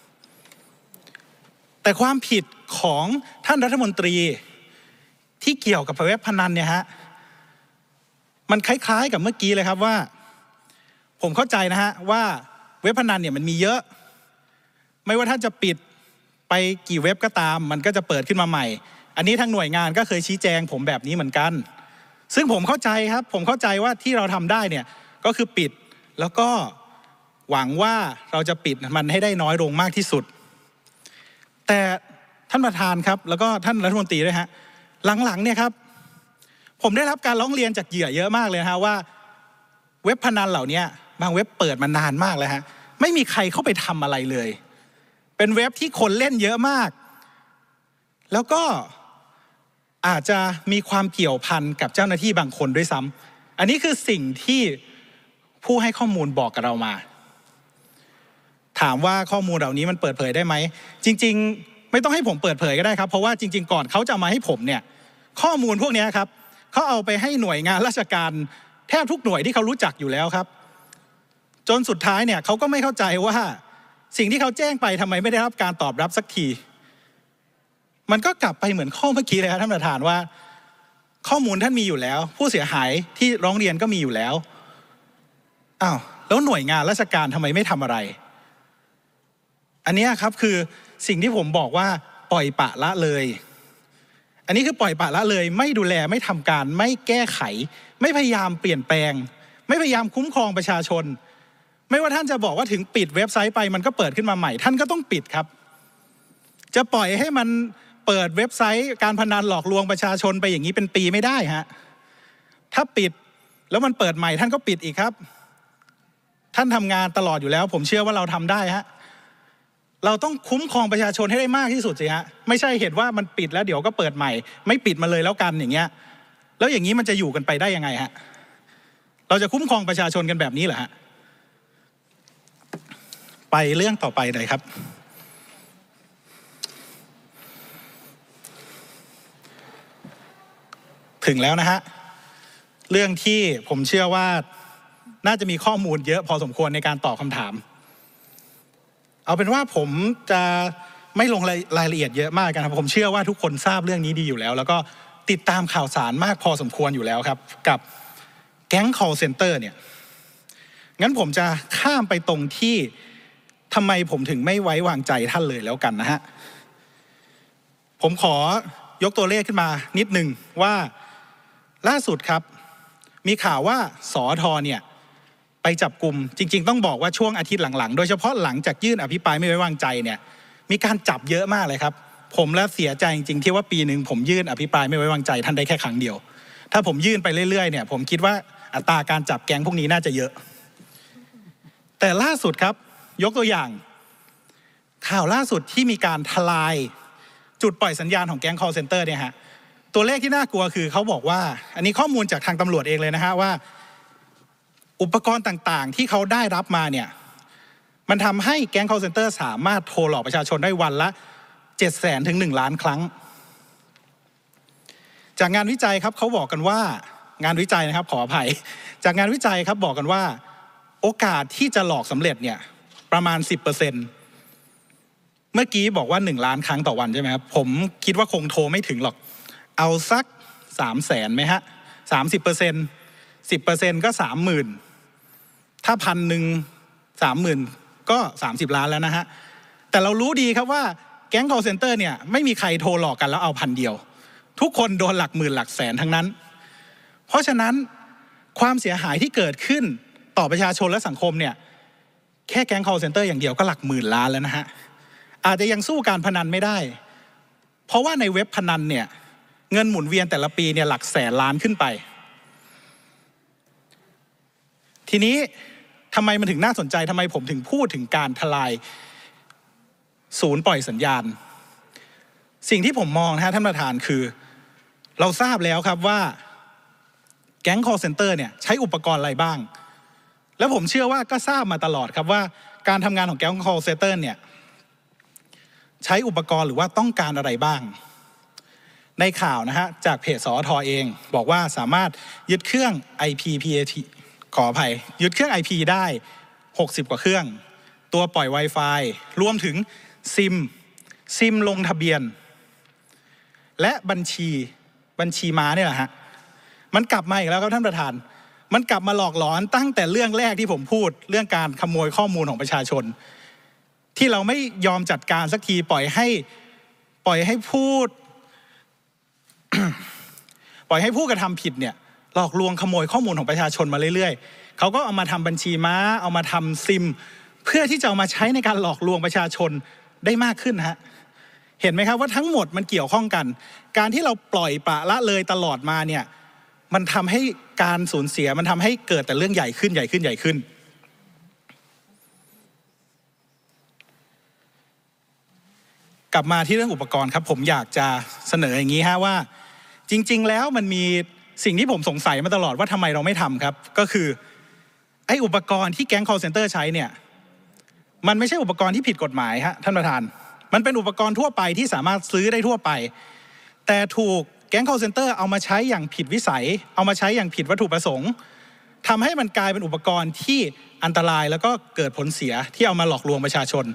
S1: แต่ความผิดของท่านรัฐมนตรีที่เกี่ยวกับเว็บพนันเนี่ยฮะมันคล้ายๆกับเมื่อกี้เลยครับว่าผมเข้าใจนะฮะว่าเว็บพนันเนี่ยมันมีเยอะไม่ว่าท่านจะปิดไปกี่เว็บก็ตามมันก็จะเปิดขึ้นมาใหม่อันนี้ทางหน่วยงานก็เคยชี้แจงผมแบบนี้เหมือนกันซึ่งผมเข้าใจครับผมเข้าใจว่าที่เราทำได้เนี่ยก็คือปิดแล้วก็หวังว่าเราจะปิดมันให้ได้น้อยลงมากที่สุดแต่ท่านประธานครับแล้วก็ท่านรัฐมนตรีด้วยฮะหลังๆเนี่ยครับผมได้รับการร้องเรียนจากเหยื่อเยอะมากเลยนะฮะว่าเว็บพนันเหล่านี้บางเว็บเปิดมานานมากแล้วฮะไม่มีใครเข้าไปทำอะไรเลยเป็นเว็บที่คนเล่นเยอะมากแล้วก็อาจจะมีความเกี่ยวพันกับเจ้าหน้าที่บางคนด้วยซ้ำอันนี้คือสิ่งที่ผู้ให้ข้อมูลบอกกับเรามาถามว่าข้อมูลเหล่านี้มันเปิดเผยได้ไหมจริงๆไม่ต้องให้ผมเปิดเผยก็ได้ครับเพราะว่าจริงๆก่อนเขาจะมาให้ผมเนี่ยข้อมูลพวกนี้ครับเขาเอาไปให้หน่วยงานราชการแทบทุกหน่วยที่เขารู้จักอยู่แล้วครับจนสุดท้ายเนี่ยเขาก็ไม่เข้าใจว่าสิ่งที่เขาแจ้งไปทำไมไม่ได้รับการตอบรับสักทีมันก็กลับไปเหมือนข้อเมื่อกี้เลยครับท่านประธานว่าข้อมูลท่านมีอยู่แล้วผู้เสียหายที่ร้องเรียนก็มีอยู่แล้วอ้าวแล้วหน่วยงานราชการทำไมไม่ทำอะไรอันนี้ครับคือสิ่งที่ผมบอกว่าปล่อยปละละเลยอันนี้คือปล่อยปละละเลยไม่ดูแลไม่ทำการไม่แก้ไขไม่พยายามเปลี่ยนแปลงไม่พยายามคุ้มครองประชาชนไม่ว่าท่านจะบอกว่าถึงปิดเว็บไซต์ไปมันก็เปิดขึ้นมาใหม่ท่านก็ต้องปิดครับจะปล่อยให้มันเปิดเว็บไซต์การพนันหลอกลวงประชาชนไปอย่างนี้เป็นปีไม่ได้ฮะถ้าปิดแล้วมันเปิดใหม่ท่านก็ปิดอีกครับท่านทำงานตลอดอยู่แล้วผมเชื่อว่าเราทำได้ฮะเราต้องคุ้มครองประชาชนให้ได้มากที่สุดสิฮะไม่ใช่เห็นว่ามันปิดแล้วเดี๋ยวก็เปิดใหม่ไม่ปิดมาเลยแล้วกันอย่างเงี้ยแล้วอย่างนี้มันจะอยู่กันไปได้ยังไงฮะเราจะคุ้มครองประชาชนกันแบบนี้เหรอฮะไปเรื่องต่อไปเลยครับถึงแล้วนะฮะเรื่องที่ผมเชื่อว่าน่าจะมีข้อมูลเยอะพอสมควรในการตอบคำถามเอาเป็นว่าผมจะไม่ลงรายละเอียดเยอะมากกันครับผมเชื่อว่าทุกคนทราบเรื่องนี้ดีอยู่แล้วแล้วก็ติดตามข่าวสารมากพอสมควรอยู่แล้วครับกับแก๊ง call center เนี่ยงั้นผมจะข้ามไปตรงที่ทำไมผมถึงไม่ไว้วางใจท่านเลยแล้วกันนะฮะผมขอยกตัวเลขขึ้นมานิดนึงว่าล่าสุดครับมีข่าวว่าสอทเนี่ยไปจับกลุ่มจริงๆต้องบอกว่าช่วงอาทิตย์หลังๆโดยเฉพาะหลังจากยื่นอภิปรายไม่ไว้วางใจเนี่ยมีการจับเยอะมากเลยครับผมและเสียใจจริงๆที่ว่าปีหนึ่งผมยื่นอภิปรายไม่ไว้วางใจท่านได้แค่ครั้งเดียวถ้าผมยื่นไปเรื่อยๆเนี่ยผมคิดว่าอัตราการจับแก๊งพวกนี้น่าจะเยอะแต่ล่าสุดครับยกตัวอย่างข่าวล่าสุดที่มีการทลายจุดปล่อยสัญญาณของแก๊ง call center เนี่ยฮะตัวเลขที่น่ากลัวคือเขาบอกว่าอันนี้ข้อมูลจากทางตำรวจเองเลยนะฮะว่าอุปกรณ์ต่างๆที่เขาได้รับมาเนี่ยมันทำให้แก๊ง call center สามารถโทรหลอกประชาชนได้วันละ 700,000 ถึง 1 ล้านครั้งจากงานวิจัยครับเขาบอกกันว่างานวิจัยนะครับขออภัยจากงานวิจัยครับบอกกันว่าโอกาสที่จะหลอกสำเร็จเนี่ยประมาณ 10%เมื่อกี้บอกว่า1 ล้านครั้งต่อวันใช่ไหมครับผมคิดว่าคงโทรไม่ถึงหรอกเอาสัก 300,000 ไหมฮะ 30% 10% ก็ 30,000 ถ้า1,000 30,000 ก็30 ล้านแล้วนะฮะแต่เรารู้ดีครับว่าแก๊ง call center เนี่ยไม่มีใครโทรหลอกกันแล้วเอา1,000 เดียวทุกคนโดนหลักหมื่นหลักแสนทั้งนั้นเพราะฉะนั้นความเสียหายที่เกิดขึ้นต่อประชาชนและสังคมเนี่ยแค่แก๊ง call center อย่างเดียวก็หลักหมื่นล้านแล้วนะฮะอาจจะยังสู้การพนันไม่ได้เพราะว่าในเว็บพนันเนี่ยเงินหมุนเวียนแต่ละปีเนี่ยหลักแสนล้านขึ้นไปทีนี้ทำไมมันถึงน่าสนใจทำไมผมถึงพูดถึงการทลายศูนย์ปล่อยสัญญาณสิ่งที่ผมมองนะฮะท่านประธานคือเราทราบแล้วครับว่าแก๊ง call center เนี่ยใช้อุปกรณ์อะไรบ้างแล้วผมเชื่อว่าก็ทราบมาตลอดครับว่าการทำงานของแก๊ง call center เนี่ยใช้อุปกรณ์หรือว่าต้องการอะไรบ้างในข่าวนะฮะจากเพจสอทเองบอกว่าสามารถยึดเครื่อง IP-PAT ขออภัยยึดเครื่อง IP ได้60กว่าเครื่องตัวปล่อย Wi-Fi รวมถึงซิมลงทะเบียนและบัญชีม้าเนี่ยแหละฮะมันกลับมาอีกแล้วครับท่านประธานมันกลับมาหลอกหลอนตั้งแต่เรื่องแรกที่ผมพูดเรื่องการขโมยข้อมูลของประชาชนที่เราไม่ยอมจัดการสักทีปล่อยให้พูด ปล่อยให้ผู้กระทำผิดเนี่ยหลอกลวงขโมยข้อมูลของประชาชนมาเรื่อยๆเขาก็เอามาทำบัญชีม้าเอามาทำซิมเพื่อที่จะเอามาใช้ในการหลอกลวงประชาชนได้มากขึ้นฮะเห็นไหมครับว่าทั้งหมดมันเกี่ยวข้องกันการที่เราปล่อยปละละเลยตลอดมาเนี่ยมันทำให้การสูญเสียมันทำให้เกิดแต่เรื่องใหญ่ขึ้นกลับมาที่เรื่องอุปกรณ์ครับผมอยากจะเสนออย่างนี้ฮะว่าจริงๆแล้วมันมีสิ่งที่ผมสงสัยมาตลอดว่าทำไมเราไม่ทำครับก็คือไอ้อุปกรณ์ที่แก๊ง call center ใช้เนี่ยมันไม่ใช่อุปกรณ์ที่ผิดกฎหมายฮะท่านประธานมันเป็นอุปกรณ์ทั่วไปที่สามารถซื้อได้ทั่วไปแต่ถูกแก๊ง call center เอามาใช้อย่างผิดวิสัยเอามาใช้อย่างผิดวัตถุประสงค์ทำให้มันกลายเป็นอุปกรณ์ที่อันตรายแล้วก็เกิดผลเสียที่เอามาหลอกลวงประชาชน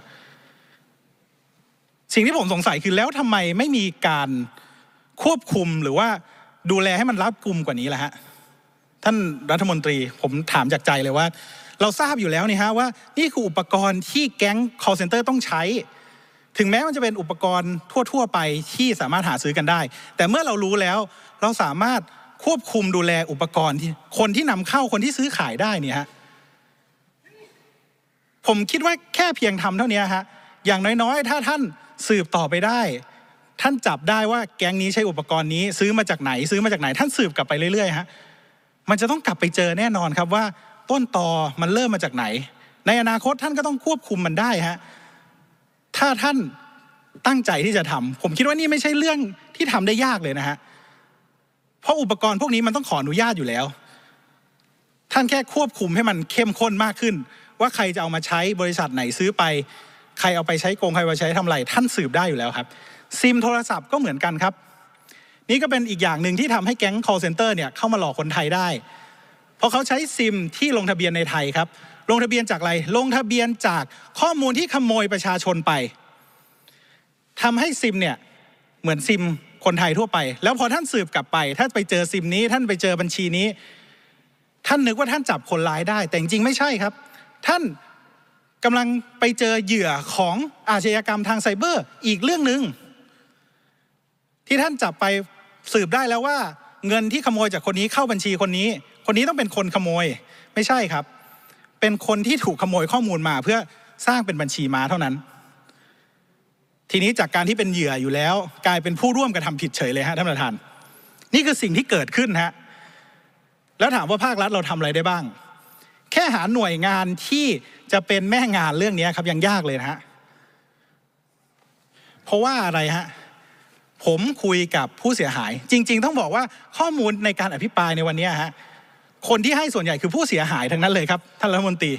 S1: สิ่งที่ผมสงสัยคือแล้วทำไมไม่มีการควบคุมหรือว่าดูแลให้มันรัดกุมกว่านี้ล่ะฮะท่านรัฐมนตรีผมถามจากใจเลยว่าเราทราบอยู่แล้วนี่ฮะว่านี่คืออุปกรณ์ที่แก๊ง call center ต้องใช้ถึงแม้มันจะเป็นอุปกรณ์ทั่วไปที่สามารถหาซื้อกันได้แต่เมื่อเรารู้แล้วเราสามารถควบคุมดูแลอุปกรณ์ที่คนที่นำเข้าคนที่ซื้อขายได้เนี่ยฮะผมคิดว่าแค่เพียงทำเท่านี้ฮะอย่างน้อยๆถ้าท่านสืบต่อไปได้ท่านจับได้ว่าแก๊งนี้ใช้อุปกรณ์นี้ซื้อมาจากไหนท่านสืบกลับไปเรื่อยๆฮะมันจะต้องกลับไปเจอแน่นอนครับว่าต้นตอมันเริ่มมาจากไหนในอนาคตท่านก็ต้องควบคุมมันได้ฮะถ้าท่านตั้งใจที่จะทำผมคิดว่านี่ไม่ใช่เรื่องที่ทำได้ยากเลยนะฮะเพราะอุปกรณ์พวกนี้มันต้องขออนุญาตอยู่แล้วท่านแค่ควบคุมให้มันเข้มข้นมากขึ้นว่าใครจะเอามาใช้บริษัทไหนซื้อไปใครเอาไปใช้โกงใครเอาไปใช้ทำไรท่านสืบได้อยู่แล้วครับซิมโทรศัพท์ก็เหมือนกันครับนี่ก็เป็นอีกอย่างหนึ่งที่ทำให้แก๊ง call center เนี่ยเข้ามาหลอกคนไทยได้เพราะเขาใช้ซิมที่ลงทะเบียนในไทยครับลงทะเบียนจากอะไรลงทะเบียนจากข้อมูลที่ขโมยประชาชนไปทำให้ซิมเนี่ยเหมือนซิมคนไทยทั่วไปแล้วพอท่านสืบกลับไปถ้าไปเจอซิมนี้ท่านไปเจอบัญชีนี้ท่านนึกว่าท่านจับคนร้ายได้แต่จริงๆไม่ใช่ครับท่านกำลังไปเจอเหยื่อของอาชญากรรมทางไซเบอร์อีกเรื่องนึงที่ท่านจับไปสืบได้แล้วว่าเงินที่ขโมยจากคนนี้เข้าบัญชีคนนี้ต้องเป็นคนขโมยไม่ใช่ครับเป็นคนที่ถูกขโมยข้อมูลมาเพื่อสร้างเป็นบัญชีม้าเท่านั้นทีนี้จากการที่เป็นเหยื่ออยู่แล้วกลายเป็นผู้ร่วมกระทำผิดเฉยเลยฮะท่านประธานนี่คือสิ่งที่เกิดขึ้นฮะแล้วถามว่าภาครัฐเราทำอะไรได้บ้างแค่หาหน่วยงานที่จะเป็นแม่งานเรื่องนี้ครับยังยากเลยนะฮะเพราะว่าอะไรฮะผมคุยกับผู้เสียหายจริงๆต้องบอกว่าข้อมูลในการอภิปรายในวันนี้ฮะคนที่ให้ส่วนใหญ่คือผู้เสียหายทั้งนั้นเลยครับท่านรัฐมนตรี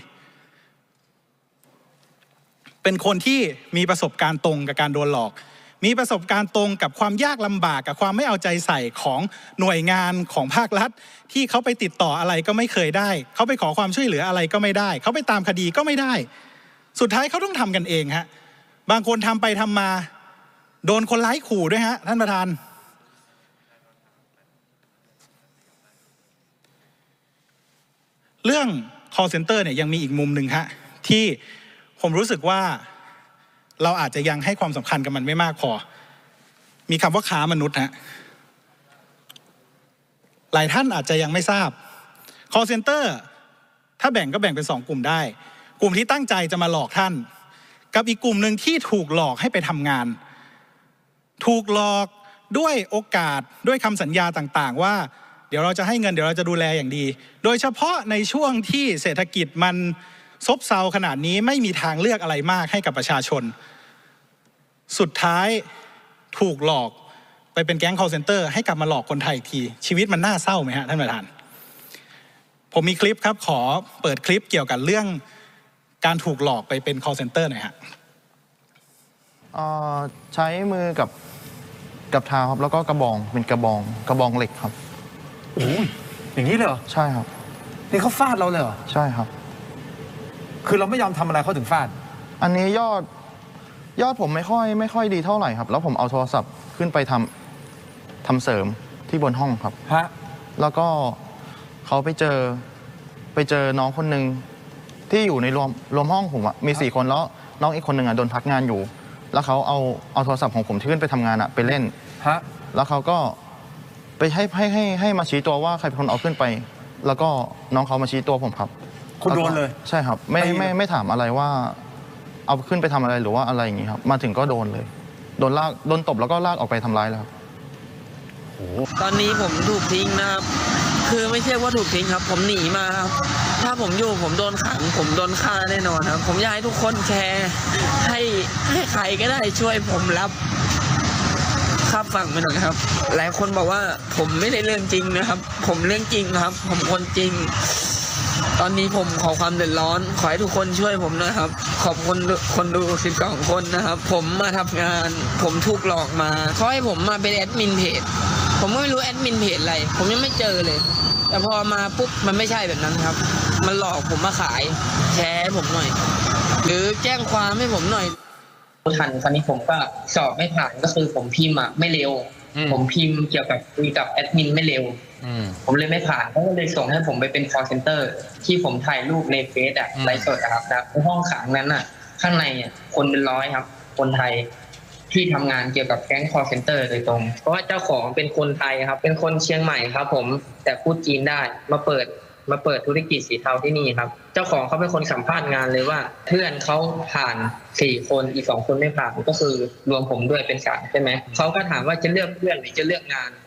S1: เป็นคนที่มีประสบการณ์ตรงกับการโดนหลอกมีประสบการณ์ตรงกับความยากลำบากกับความไม่เอาใจใส่ของหน่วยงานของภาครัฐที่เขาไปติดต่ออะไรก็ไม่เคยได้เขาไปขอความช่วยเหลืออะไรก็ไม่ได้เขาไปตามคดีก็ไม่ได้สุดท้ายเขาต้องทำกันเองฮะบางคนทำไปทำมาโดนคนร้ายขู่ด้วยฮะท่านประธานเรื่อง call center เนี่ยยังมีอีกมุมหนึ่งฮะที่ผมรู้สึกว่าเราอาจจะยังให้ความสำคัญกับมันไม่มากพอมีคำว่าค้ามนุษย์ฮะหลายท่านอาจจะยังไม่ทราบ call center ถ้าแบ่งก็แบ่งเป็น2 กลุ่มได้กลุ่มที่ตั้งใจจะมาหลอกท่านกับอีกกลุ่มหนึ่งที่ถูกหลอกให้ไปทำงานถูกหลอกด้วยโอกาสด้วยคำสัญญาต่างๆว่าเดี๋ยวเราจะให้เงินเดี๋ยวเราจะดูแลอย่างดีโดยเฉพาะในช่วงที่เศรษฐกิจมันซบเซาขนาดนี้ไม่มีทางเลือกอะไรมากให้กับประชาชนสุดท้ายถูกหลอกไปเป็นแก๊ง call center ให้กลับมาหลอกคนไทยอีกทีชีวิตมันน่าเศร้าไหมฮะท่านประธานผมมีคลิปครับขอเปิดคลิปเกี่ยวกับเรื่องการถูกหลอกไปเป็น call center หน่อยฮะ
S4: ใช้มือกับเท้าครับแล้วก็กระบองเป็นกระบองเหล็กครับ
S5: โอ้ยอย่างนี้เลยเหรอ
S4: ใช่ครับ
S5: นี่เขาฟาดเราเลยเหรอ
S4: ใช่ครับ
S5: คือเราไม่ยอมทำอะไรเขาถึงฟาด
S4: อันนี้ยอดผมไม่ค่อยดีเท่าไหร่ครับแล้วผมเอาโทรศัพท์ขึ้นไปทำเสริมที่บนห้องครับ
S5: ฮะ
S4: แล้วก็เขาไปเจอน้องคนหนึ่งที่อยู่ในรวมห้องผมมี4 คนแล้วน้องอีกคนหนึ่งโดนพักงานอยู่แล้วเขาเอาโทรศัพท์ของผมที่ขึ้นไปทำงานไปเล่น
S5: ฮะ
S4: แล้วเขาก็ไปให้มาชี้ตัวว่าใครเป็นคนเอาขึ้นไปแล้วก็น้องเขามาชี้ตัวผมครับ
S5: คุณโดนเลย
S4: ใช่ครับไม่ถามอะไรว่าเอาขึ้นไปทำอะไรหรือว่าอะไรอย่างงี้ครับมาถึงก็โดนเลยโดนตบแล้วก็ลากออกไปทำร้ายแล้วครับ
S6: ตอนนี้ผมถูกทิ้งนะครับคือไม่ใช่ว่าถูกทิ้งครับผมหนีมาครับถ้าผมอยู่ผมโดนขังผมโดนฆ่าแน่นอนครับผมอยากให้ทุกคนแชร์ให้ใครก็ได้ช่วยผมรับครับฟังไปหน่อยครับหลายคนบอกว่าผมไม่ได้เรื่องจริงนะครับผมเรื่องจริงครับผมคนจริงตอนนี้ผมขอความเดือดร้อนขอให้ทุกคนช่วยผมนะครับขอบคุณคนดู12 คนนะครับผมมาทำงานผมถูกหลอกมาเขาให้ผมมาเป็นแอดมินเพจผมก็ไม่รู้แอดมินเพจอะไรผมยังไม่เจอเลยแต่พอมาปุ๊บมันไม่ใช่แบบนั้นครับมันหลอกผมมาขายแชร์ให้ผมหน่อยหรือแจ้งความให้ผมหน่อยทันคราวนี้ผมก็สอบไม่ผ่านก็คือผมพิมพ์ไม่เร็วผมพิมพ์เกี่ยวกับคุยกับแอดมินไม่เร็วผมเลยไม่ผ่านเขาก็เลยส่งให้ผมไปเป็น call center ที่ผมถ่ายรูปในเฟซไลฟ์สดครับในห้องขังนั้นข้างในคนเป็นร้อยครับคนไทยที่ทำงานเกี่ยวกับแก๊ง call center โดยตรงเพราะว่าเจ้าของเป็นคนไทยครับเป็นคนเชียงใหม่ครับผมแต่พูดจีนได้มาเปิดธุรกิจสีเทาที่นี่ครับเจ้าของเขาเป็นคนสัมภาษณ์งานเลยว่าเพื่อนเขาผ่าน4 คนอีก2 คนไม่ผ่านก็คือรวมผมด้วยเป็น3ใช่ไหมเขาก็ถามว่าจะเลือกเพื่อนหรือจะเลือกงาน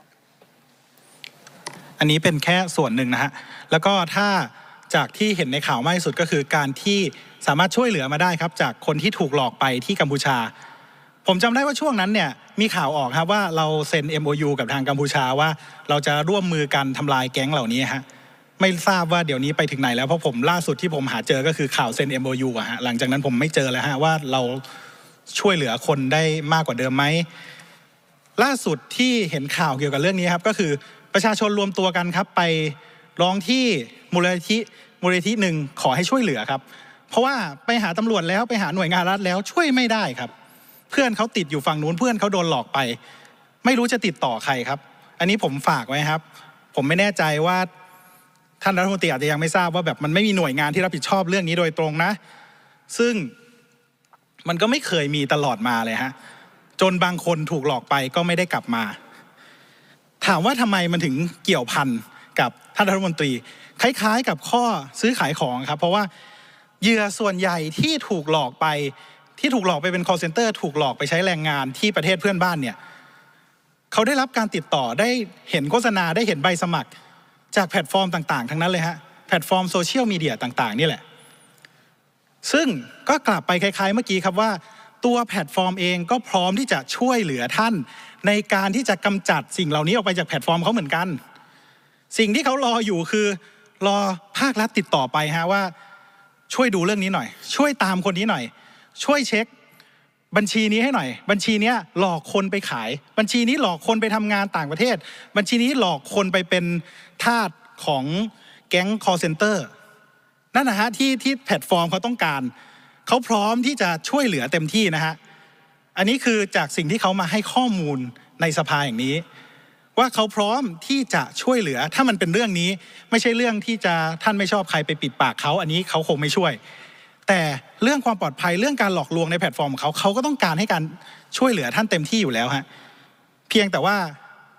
S1: อันนี้เป็นแค่ส่วนหนึ่งนะฮะแล้วก็ถ้าจากที่เห็นในข่าวมากที่สุดก็คือการที่สามารถช่วยเหลือมาได้ครับจากคนที่ถูกหลอกไปที่กัมพูชาผมจำได้ว่าช่วงนั้นเนี่ยมีข่าวออกครับว่าเราเซ็น MOU กับทางกัมพูชาว่าเราจะร่วมมือกันทำลายแก๊งเหล่านี้ฮะไม่ทราบว่าเดี๋ยวนี้ไปถึงไหนแล้วเพราะผมล่าสุดที่ผมหาเจอก็คือข่าวเซ็น MOU ฮะหลังจากนั้นผมไม่เจอแล้วฮะว่าเราช่วยเหลือคนได้มากกว่าเดิมไหมล่าสุดที่เห็นข่าวเกี่ยวกับเรื่องนี้ครับก็คือประชาชนรวมตัวกันครับไปร้องที่มูลนิธิหนึ่งขอให้ช่วยเหลือครับเพราะว่าไปหาตำรวจแล้วไปหาหน่วยงานรัฐแล้วช่วยไม่ได้ครับเพื่อนเขาติดอยู่ฝั่งนู้นเพื่อนเขาโดนหลอกไปไม่รู้จะติดต่อใครครับอันนี้ผมฝากไว้ครับผมไม่แน่ใจว่าท่านรัฐมนตรีอาจจะยังไม่ทราบว่าแบบมันไม่มีหน่วยงานที่รับผิดชอบเรื่องนี้โดยตรงนะซึ่งมันก็ไม่เคยมีตลอดมาเลยฮะจนบางคนถูกหลอกไปก็ไม่ได้กลับมาถามว่าทำไมมันถึงเกี่ยวพันกับท่านรัฐมนตรีคล้ายๆกับข้อซื้อขายของครับเพราะว่าเหยื่อส่วนใหญ่ที่ถูกหลอกไปเป็น call center ถูกหลอกไปใช้แรงงานที่ประเทศเพื่อนบ้านเนี่ยเขาได้รับการติดต่อได้เห็นโฆษณาได้เห็นใบสมัครจากแพลตฟอร์มต่างๆทั้งนั้นเลยฮะแพลตฟอร์มโซเชียลมีเดียต่างๆนี่แหละซึ่งก็กลับไปคล้ายๆเมื่อกี้ครับว่าตัวแพลตฟอร์มเองก็พร้อมที่จะช่วยเหลือท่านในการที่จะกำจัดสิ่งเหล่านี้ออกไปจากแพลตฟอร์มเขาเหมือนกันสิ่งที่เขารออยู่คือรอภาครัฐติดต่อไปฮะว่าช่วยดูเรื่องนี้หน่อยช่วยตามคนนี้หน่อยช่วยเช็คบัญชีนี้ให้หน่อยบัญชีนี้หลอกคนไปขายบัญชีนี้หลอกคนไปทำงานต่างประเทศบัญชีนี้หลอกคนไปเป็นทาสของแก๊ง call center นั่นนะฮะที่แพลตฟอร์มเขาต้องการเขาพร้อมที่จะช่วยเหลือเต็มที่นะฮะอันนี้คือจากสิ่งที่เขามาให้ข้อมูลในสภาอย่างนี้ว่าเขาพร้อมที่จะช่วยเหลือถ้ามันเป็นเรื่องนี้ไม่ใช่เรื่องที่จะท่านไม่ชอบใครไปปิดปากเขาอันนี้เขาคงไม่ช่วยแต่เรื่องความปลอดภัยเรื่องการหลอกลวงในแพลตฟอร์มของเขาก็ต้องการให้การช่วยเหลือท่านเต็มที่อยู่แล้วฮะเพียงแต่ว่า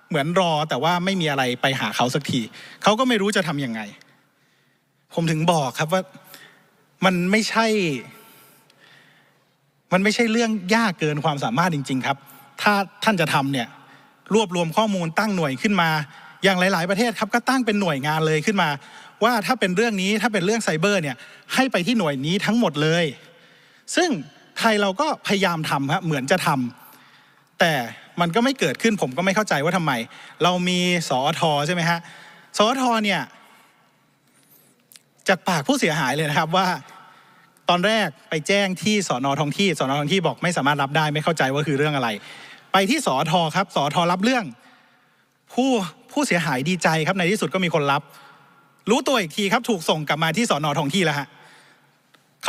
S1: เหมือนรอแต่ว่าไม่มีอะไรไปหาเขาสักทีเขาก็ไม่รู้จะทำยังไงผมถึงบอกครับว่ามันไม่ใช่เรื่องยากเกินความสามารถจริงๆครับถ้าท่านจะทำเนี่ยรวบรวมข้อมูลตั้งหน่วยขึ้นมาอย่างหลายๆประเทศครับก็ตั้งเป็นหน่วยงานเลยขึ้นมาว่าถ้าเป็นเรื่องนี้ถ้าเป็นเรื่องไซเบอร์เนี่ยให้ไปที่หน่วยนี้ทั้งหมดเลยซึ่งไทยเราก็พยายามทำครับเหมือนจะทำแต่มันก็ไม่เกิดขึ้นผมก็ไม่เข้าใจว่าทำไมเรามีสอท.ใช่ไหมฮะสอท.เนี่ยจากปากผู้เสียหายเลยนะครับว่าตอนแรกไปแจ้งที่สน.ท้องที่บอกไม่สามารถรับได้ไม่เข้าใจว่าคือเรื่องอะไรไปที่สอท.ครับสอท.รับเรื่องผู้เสียหายดีใจครับในที่สุดก็มีคนรับรู้ตัวอีกทีครับถูกส่งกลับมาที่สน.ท้องที่แล้วฮะเขา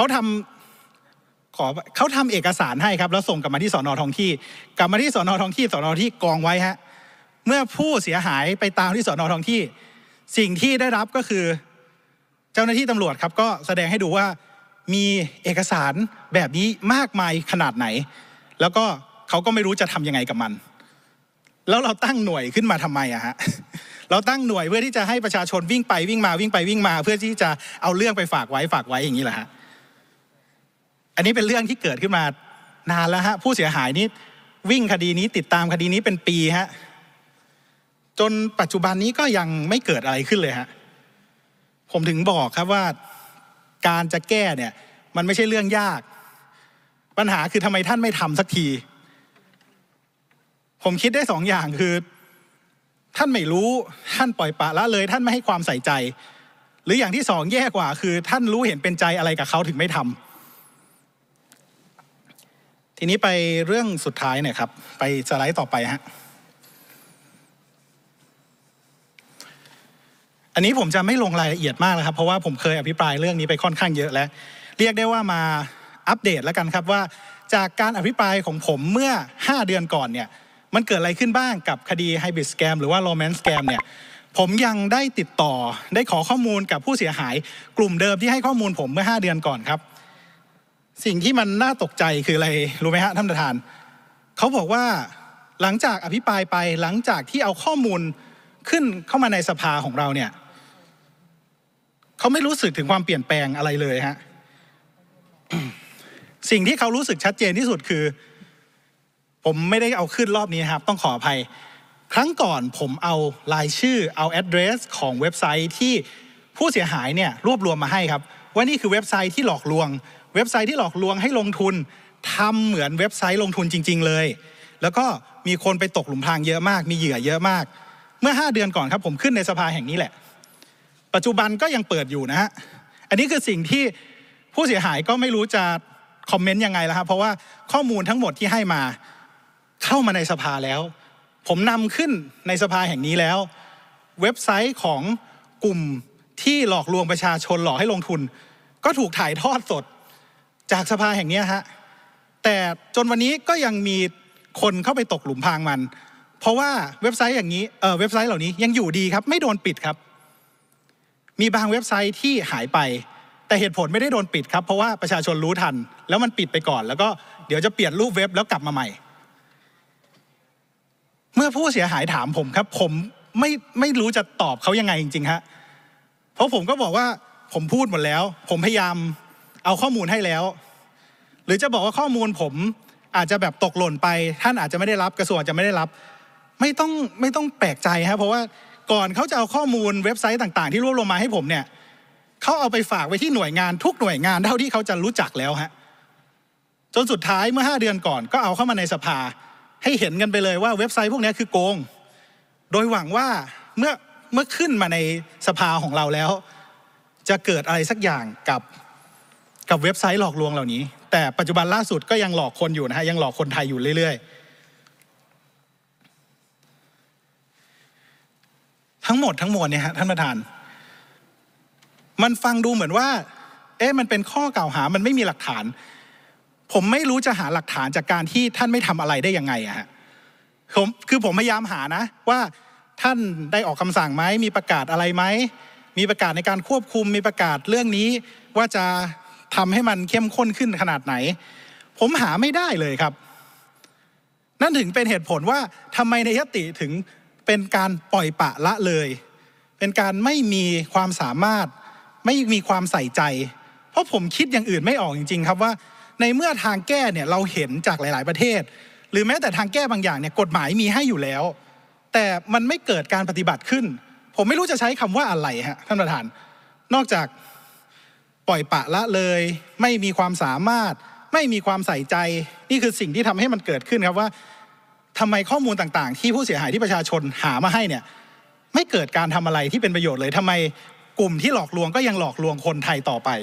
S1: ทำเอกสารให้ครับแล้วส่งกลับมาที่สน.ท้องที่กลับมาที่สน.ท้องที่กองไว้ฮะเมื่อผู้เสียหายไปตามที่สน.ท้องที่สิ่งที่ได้รับก็คือเจ้าหน้าที่ตำรวจครับก็แสดงให้ดูว่ามีเอกสารแบบนี้มากมายขนาดไหนแล้วก็เขาก็ไม่รู้จะทำยังไงกับมันแล้วเราตั้งหน่วยขึ้นมาทำไมอะฮะเราตั้งหน่วยเพื่อที่จะให้ประชาชนวิ่งไปวิ่งมาเพื่อที่จะเอาเรื่องไปฝากไว้อย่างนี้แหละฮะอันนี้เป็นเรื่องที่เกิดขึ้นมานานแล้วฮะผู้เสียหายนี้วิ่งคดีนี้ติดตามคดีนี้เป็นปีฮะจนปัจจุบันนี้ก็ยังไม่เกิดอะไรขึ้นเลยฮะผมถึงบอกครับว่าการจะแก้เนี่ยมันไม่ใช่เรื่องยากปัญหาคือทำไมท่านไม่ทำสักทีผมคิดได้สองอย่างคือท่านไม่รู้ท่านปล่อยปละละเลยท่านไม่ให้ความใส่ใจหรืออย่างที่สองแย่กว่าคือท่านรู้เห็นเป็นใจอะไรกับเขาถึงไม่ทำทีนี้ไปเรื่องสุดท้ายเนี่ยครับไปสไลด์ต่อไปฮะอันนี้ผมจะไม่ลงรายละเอียดมากนะครับเพราะว่าผมเคยอภิปรายเรื่องนี้ไปค่อนข้างเยอะแล้วเรียกได้ว่ามาอัปเดตแล้วกันครับว่าจากการอภิปรายของผมเมื่อ5 เดือนก่อนเนี่ยมันเกิดอะไรขึ้นบ้างกับคดี Hybrid Scam หรือว่า Romance Scam เนี่ยผมยังได้ติดต่อได้ขอข้อมูลกับผู้เสียหายกลุ่มเดิมที่ให้ข้อมูลผมเมื่อ5 เดือนก่อนครับสิ่งที่มันน่าตกใจคืออะไรรู้ไหมฮะท่านประธานเขาบอกว่าหลังจากอภิปรายไปหลังจากที่เอาข้อมูลขึ้นเข้ามาในสภาของเราเนี่ยเขาไม่รู้สึกถึงความเปลี่ยนแปลงอะไรเลยฮะ สิ่งที่เขารู้สึกชัดเจนที่สุดคือผมไม่ได้เอาขึ้นรอบนี้ครับต้องขออภัยครั้งก่อนผมเอารายชื่อเอา address ของเว็บไซต์ที่ผู้เสียหายเนี่ยรวบรวมมาให้ครับว่านี่คือเว็บไซต์ที่หลอกลวงเว็บไซต์ที่หลอกลวงให้ลงทุนทำเหมือนเว็บไซต์ลงทุนจริงๆเลยแล้วก็มีคนไปตกหลุมพรางเยอะมากมีเหยื่อเยอะมากเมื่อ5 เดือนก่อนครับผมขึ้นในสภาแห่งนี้แหละปัจจุบันก็ยังเปิดอยู่นะฮะอันนี้คือสิ่งที่ผู้เสียหายก็ไม่รู้จะคอมเมนต์ยังไงแล้วครับเพราะว่าข้อมูลทั้งหมดที่ให้มาเข้ามาในสภาแล้วผมนำขึ้นในสภาแห่งนี้แล้วเว็บไซต์ของกลุ่มที่หลอกลวงประชาชนหลอกให้ลงทุนก็ถูกถ่ายทอดสดจากสภาแห่งนี้ฮะแต่จนวันนี้ก็ยังมีคนเข้าไปตกหลุมพรางมันเพราะว่าเว็บไซต์อย่างนี้เว็บไซต์เหล่านี้ยังอยู่ดีครับไม่โดนปิดครับมีบางเว็บไซต์ที่หายไปแต่เหตุผลไม่ได้โดนปิดครับเพราะว่าประชาชนรู้ทันแล้วมันปิดไปก่อนแล้วก็เดี๋ยวจะเปลี่ยนรูปเว็บแล้วกลับมาใหม่เมื่อผู้เสียหายถามผมครับผมไม่รู้จะตอบเขายังไงจริงๆฮะเพราะผมก็บอกว่าผมพูดหมดแล้วผมพยายามเอาข้อมูลให้แล้วหรือจะบอกว่าข้อมูลผมอาจจะแบบตกหล่นไปท่านอาจจะไม่ได้รับกระทรวงอาจจะไม่ได้รับไม่ต้องแปลกใจฮะเพราะว่าก่อนเขาจะเอาข้อมูลเว็บไซต์ต่างๆที่รวบรวมมาให้ผมเนี่ยเขาเอาไปฝากไว้ที่หน่วยงานทุกหน่วยงานเท่าที่เขาจะรู้จักแล้วฮะจนสุดท้ายเมื่อ5 เดือนก่อนก็เอาเข้ามาในสภาให้เห็นกันไปเลยว่าเว็บไซต์พวกนี้คือโกงโดยหวังว่าเมื่อขึ้นมาในสภาของเราแล้วจะเกิดอะไรสักอย่างกับเว็บไซต์หลอกลวงเหล่านี้แต่ปัจจุบันล่าสุดก็ยังหลอกคนอยู่นะฮะยังหลอกคนไทยอยู่เรื่อยๆทั้งหมดเนี่ยฮะท่านประธานมันฟังดูเหมือนว่ามันเป็นข้อกล่าวหามันไม่มีหลักฐานผมไม่รู้จะหาหลักฐานจากการที่ท่านไม่ทำอะไรได้ยังไงอะฮะผมพยายามหานะว่าท่านได้ออกคำสั่งไหมมีประกาศอะไรไหมมีประกาศในการควบคุมมีประกาศเรื่องนี้ว่าจะทำให้มันเข้มข้นขึ้นขนาดไหนผมหาไม่ได้เลยครับนั่นถึงเป็นเหตุผลว่าทำไมในยติถึงเป็นการปล่อยปละละเลยเป็นการไม่มีความสามารถไม่มีความใส่ใจเพราะผมคิดอย่างอื่นไม่ออกจริงๆครับว่าในเมื่อทางแก้เนี่ยเราเห็นจากหลายๆประเทศหรือแม้แต่ทางแก้บางอย่างเนี่ยกฎหมายมีให้อยู่แล้วแต่มันไม่เกิดการปฏิบัติขึ้นผมไม่รู้จะใช้คำว่าอะไรฮะท่านประธานนอกจากปล่อยปละละเลยไม่มีความสามารถไม่มีความใส่ใจนี่คือสิ่งที่ทำให้มันเกิดขึ้นครับว่าทำไมข้อมูลต่างๆที่ผู้เสียหายที่ประชาชนหามาให้เนี่ยไม่เกิดการทำอะไรที่เป็นประโยชน์เลยทำไมกลุ่มที่หลอกลวงก็ยังหลอกลวงคนไทยต่อไป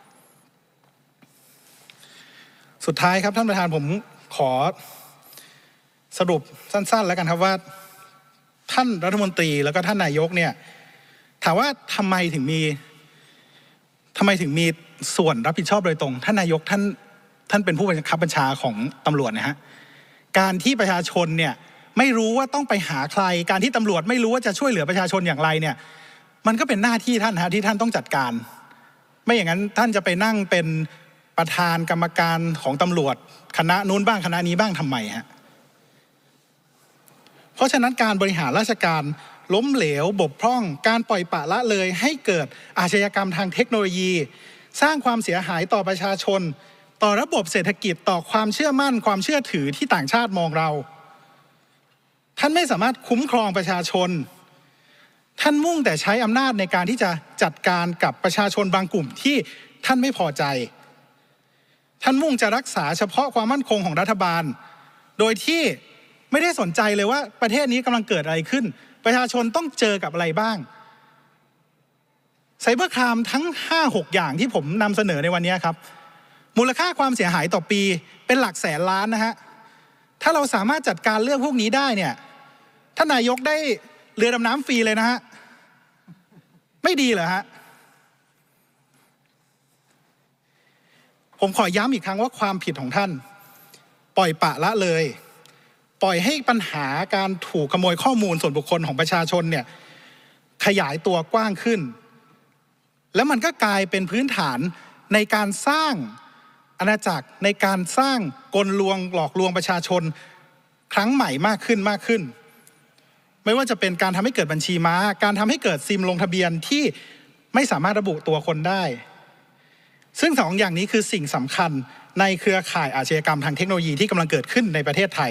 S1: สุดท้ายครับท่านประธานผมขอสรุปสั้นๆแล้วกันครับว่าท่านรัฐมนตรีแล้วก็ท่านนายกเนี่ยถามว่าทำไมถึงมีส่วนรับผิดชอบโดยตรงท่านนายกท่านเป็นผู้บังคับบัญชาของตำรวจนะฮะการที่ประชาชนเนี่ยไม่รู้ว่าต้องไปหาใครการที่ตำรวจไม่รู้ว่าจะช่วยเหลือประชาชนอย่างไรเนี่ยมันก็เป็นหน้าที่ท่านฮะที่ท่านต้องจัดการไม่อย่างนั้นท่านจะไปนั่งเป็นประธานกรรมการของตำรวจคณะนู้นบ้างคณะนี้บ้างทำไมฮะเพราะฉะนั้นการบริหารราชการล้มเหลวบกพร่องการปล่อยปละละเลยให้เกิดอาชญากรรมทางเทคโนโลยีสร้างความเสียหายต่อประชาชนต่อระบบเศรษฐกิจต่อความเชื่อมั่นความเชื่อถือที่ต่างชาติมองเราท่านไม่สามารถคุ้มครองประชาชนท่านมุ่งแต่ใช้อำนาจในการที่จะจัดการกับประชาชนบางกลุ่มที่ท่านไม่พอใจท่านมุ่งจะรักษาเฉพาะความมั่นคงของรัฐบาลโดยที่ไม่ได้สนใจเลยว่าประเทศนี้กำลังเกิดอะไรขึ้นประชาชนต้องเจอกับอะไรบ้างไซเบอร์ครามทั้ง 5-6 อย่างที่ผมนำเสนอในวันนี้ครับมูลค่าความเสียหายต่อปีเป็นหลักแสนล้านนะฮะถ้าเราสามารถจัดการเรื่องพวกนี้ได้เนี่ยท่านนายกได้เรือดำน้ำฟรีเลยนะฮะไม่ดีเหรอฮะผมขอย้ำอีกครั้งว่าความผิดของท่านปล่อยปละละเลยปล่อยให้ปัญหาการถูกขโมยข้อมูลส่วนบุคคลของประชาชนเนี่ยขยายตัวกว้างขึ้นแล้วมันก็กลายเป็นพื้นฐานในการสร้างอาณาจักรในการสร้างกลลวงหลอกลวงประชาชนครั้งใหม่มากขึ้นไม่ว่าจะเป็นการทำให้เกิดบัญชีม้าการทำให้เกิดซิมลงทะเบียนที่ไม่สามารถระบุตัวคนได้ซึ่งสองอย่างนี้คือสิ่งสำคัญในเครือข่ายอาชญากรรมทางเทคโนโลยีที่กำลังเกิดขึ้นในประเทศไทย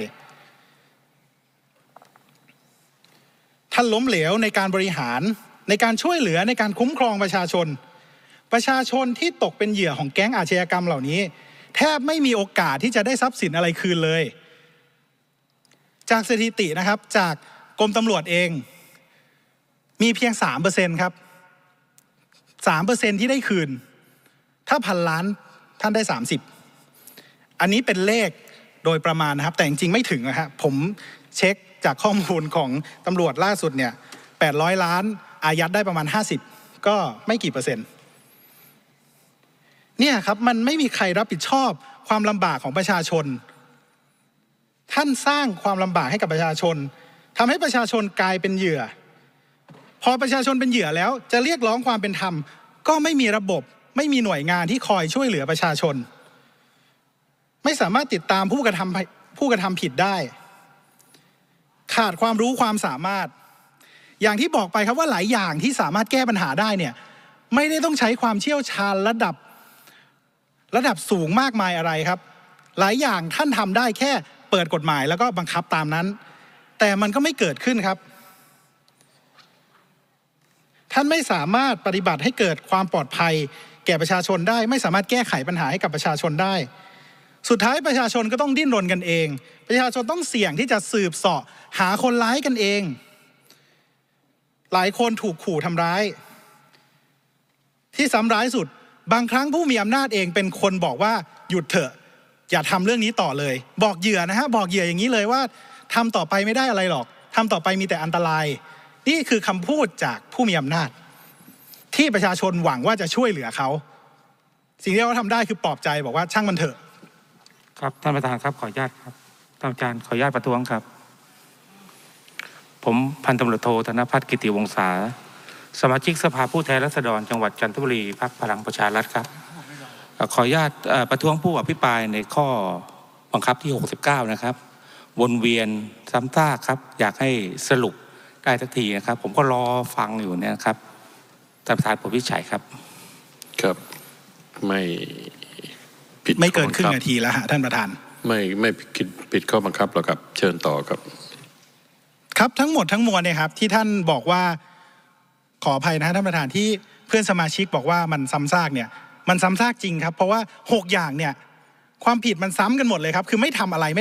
S1: ท่านล้มเหลวในการบริหารในการช่วยเหลือในการคุ้มครองประชาชนที่ตกเป็นเหยื่อของแก๊งอาชญากรรมเหล่านี้แทบไม่มีโอกาสที่จะได้ทรัพย์สินอะไรคืนเลยจากสถิตินะครับจากกรมตำรวจเองมีเพียง 3% ครับ 3% ที่ได้คืนถ้า1,000 ล้านท่านได้30อันนี้เป็นเลขโดยประมาณนะครับแต่จริงๆไม่ถึงนะครับผมเช็คจากข้อมูลของตำรวจล่าสุดเนี่ย800 ล้านอายัดได้ประมาณ50ก็ไม่กี่เปอร์เซ็นต์เนี่ยครับมันไม่มีใครรับผิดชอบความลำบากของประชาชนท่านสร้างความลำบากให้กับประชาชนทำให้ประชาชนกลายเป็นเหยื่อพอประชาชนเป็นเหยื่อแล้วจะเรียกร้องความเป็นธรรมก็ไม่มีระบบไม่มีหน่วยงานที่คอยช่วยเหลือประชาชนไม่สามารถติดตามผู้กระทำผิดได้ขาดความรู้ความสามารถอย่างที่บอกไปครับว่าหลายอย่างที่สามารถแก้ปัญหาได้เนี่ยไม่ได้ต้องใช้ความเชี่ยวชาญระดับสูงมากมายอะไรครับหลายอย่างท่านทำได้แค่เปิดกฎหมายแล้วก็บังคับตามนั้นแต่มันก็ไม่เกิดขึ้นครับท่านไม่สามารถปฏิบัติให้เกิดความปลอดภัยแก่ประชาชนได้ไม่สามารถแก้ไขปัญหาให้กับประชาชนได้สุดท้ายประชาชนก็ต้องดิ้นรนกันเองประชาชนต้องเสี่ยงที่จะสืบเสาะหาคนร้ายกันเองหลายคนถูกขู่ทำร้ายที่ซ้ำร้ายสุดบางครั้งผู้มีอำนาจเองเป็นคนบอกว่าหยุดเถอะอย่าทำเรื่องนี้ต่อเลยบอกเหยื่อนะฮะบอกเหยื่ออย่างนี้เลยว่าทำต่อไปไม่ได้อะไรหรอกทำต่อไปมีแต่อันตรายนี่คือคำพูดจากผู้มีอำนาจที่ประชาชนหวังว่าจะช่วยเหลือเขาสิ่งที่เขาทำได้คือปลอบใจบอกว่าช่างมันเถอะ
S7: ครับท่านประธานครับขออนุญาตครับท่านอาจารย์ขออนุญาตประท้วงครับผมพันตำรวจโทธนภัทรกิติวงศาสมาชิกสภาผู้แทนราษฎรจังหวัดจันทบุรีพรรคพลังประชารัฐครับขออนุญาตประท้วงผู้อภิปรายในข้อบังคับที่69นะครับวนเวียนซ้ำซากครับอยากให้สรุปได้สักทีนะครับผมก็รอฟังอยู่เนี่ยครับท่านประธานผมวิจัยครับ
S8: ครับไม่ผิด
S1: ไม่เกินครึ่งนาทีแล้วฮะท่านประธาน
S8: ไม่ผิดข้อบังคับหรอกครับเชิญต่อครับ
S1: ครับทั้งหมดทั้งมวลเนี่ยครับที่ท่านบอกว่าขออภัยนะท่านประธานที่เพื่อนสมาชิกบอกว่ามันซ้ำซากเนี่ยมันซ้ำซากจริงครับเพราะว่า6อย่างเนี่ยความผิดมันซ้ำกันหมดเลยครับคือไม่ทำอะไร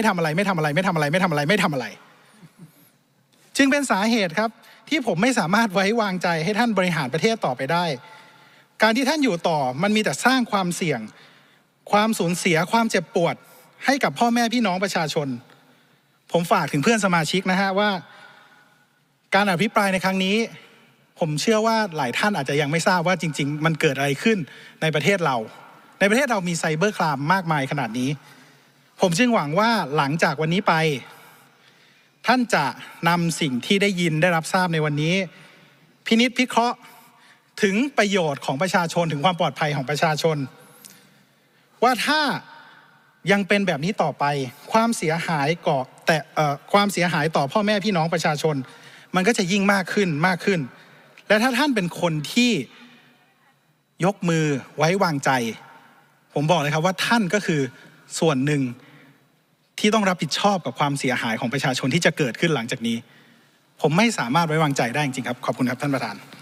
S1: จึงเป็นสาเหตุครับที่ผมไม่สามารถไว้วางใจให้ท่านบริหารประเทศต่อไปได้การที่ท่านอยู่ต่อมันมีแต่สร้างความเสี่ยงความสูญเสียความเจ็บปวดให้กับพ่อแม่พี่น้องประชาชนผมฝากถึงเพื่อนสมาชิกนะฮะว่าการอภิปรายในครั้งนี้ผมเชื่อว่าหลายท่านอาจจะยังไม่ทราบว่าจริงๆมันเกิดอะไรขึ้นในประเทศเรามีไซเบอร์ครามมากมายขนาดนี้ผมจึงหวังว่าหลังจากวันนี้ไปท่านจะนำสิ่งที่ได้ยินได้รับทราบในวันนี้พินิจพิเคราะห์ถึงประโยชน์ของประชาชนถึงความปลอดภัยของประชาชนว่าถ้ายังเป็นแบบนี้ต่อไปความเสียหายต่อพ่อแม่พี่น้องประชาชนมันก็จะยิ่งมากขึ้นและถ้าท่านเป็นคนที่ยกมือไว้วางใจผมบอกเลยครับว่าท่านก็คือส่วนหนึ่งที่ต้องรับผิดชอบกับความเสียหายของประชาชนที่จะเกิดขึ้นหลังจากนี้ผมไม่สามารถไว้วางใจได้จริงๆครับขอบคุณครับท่านประธาน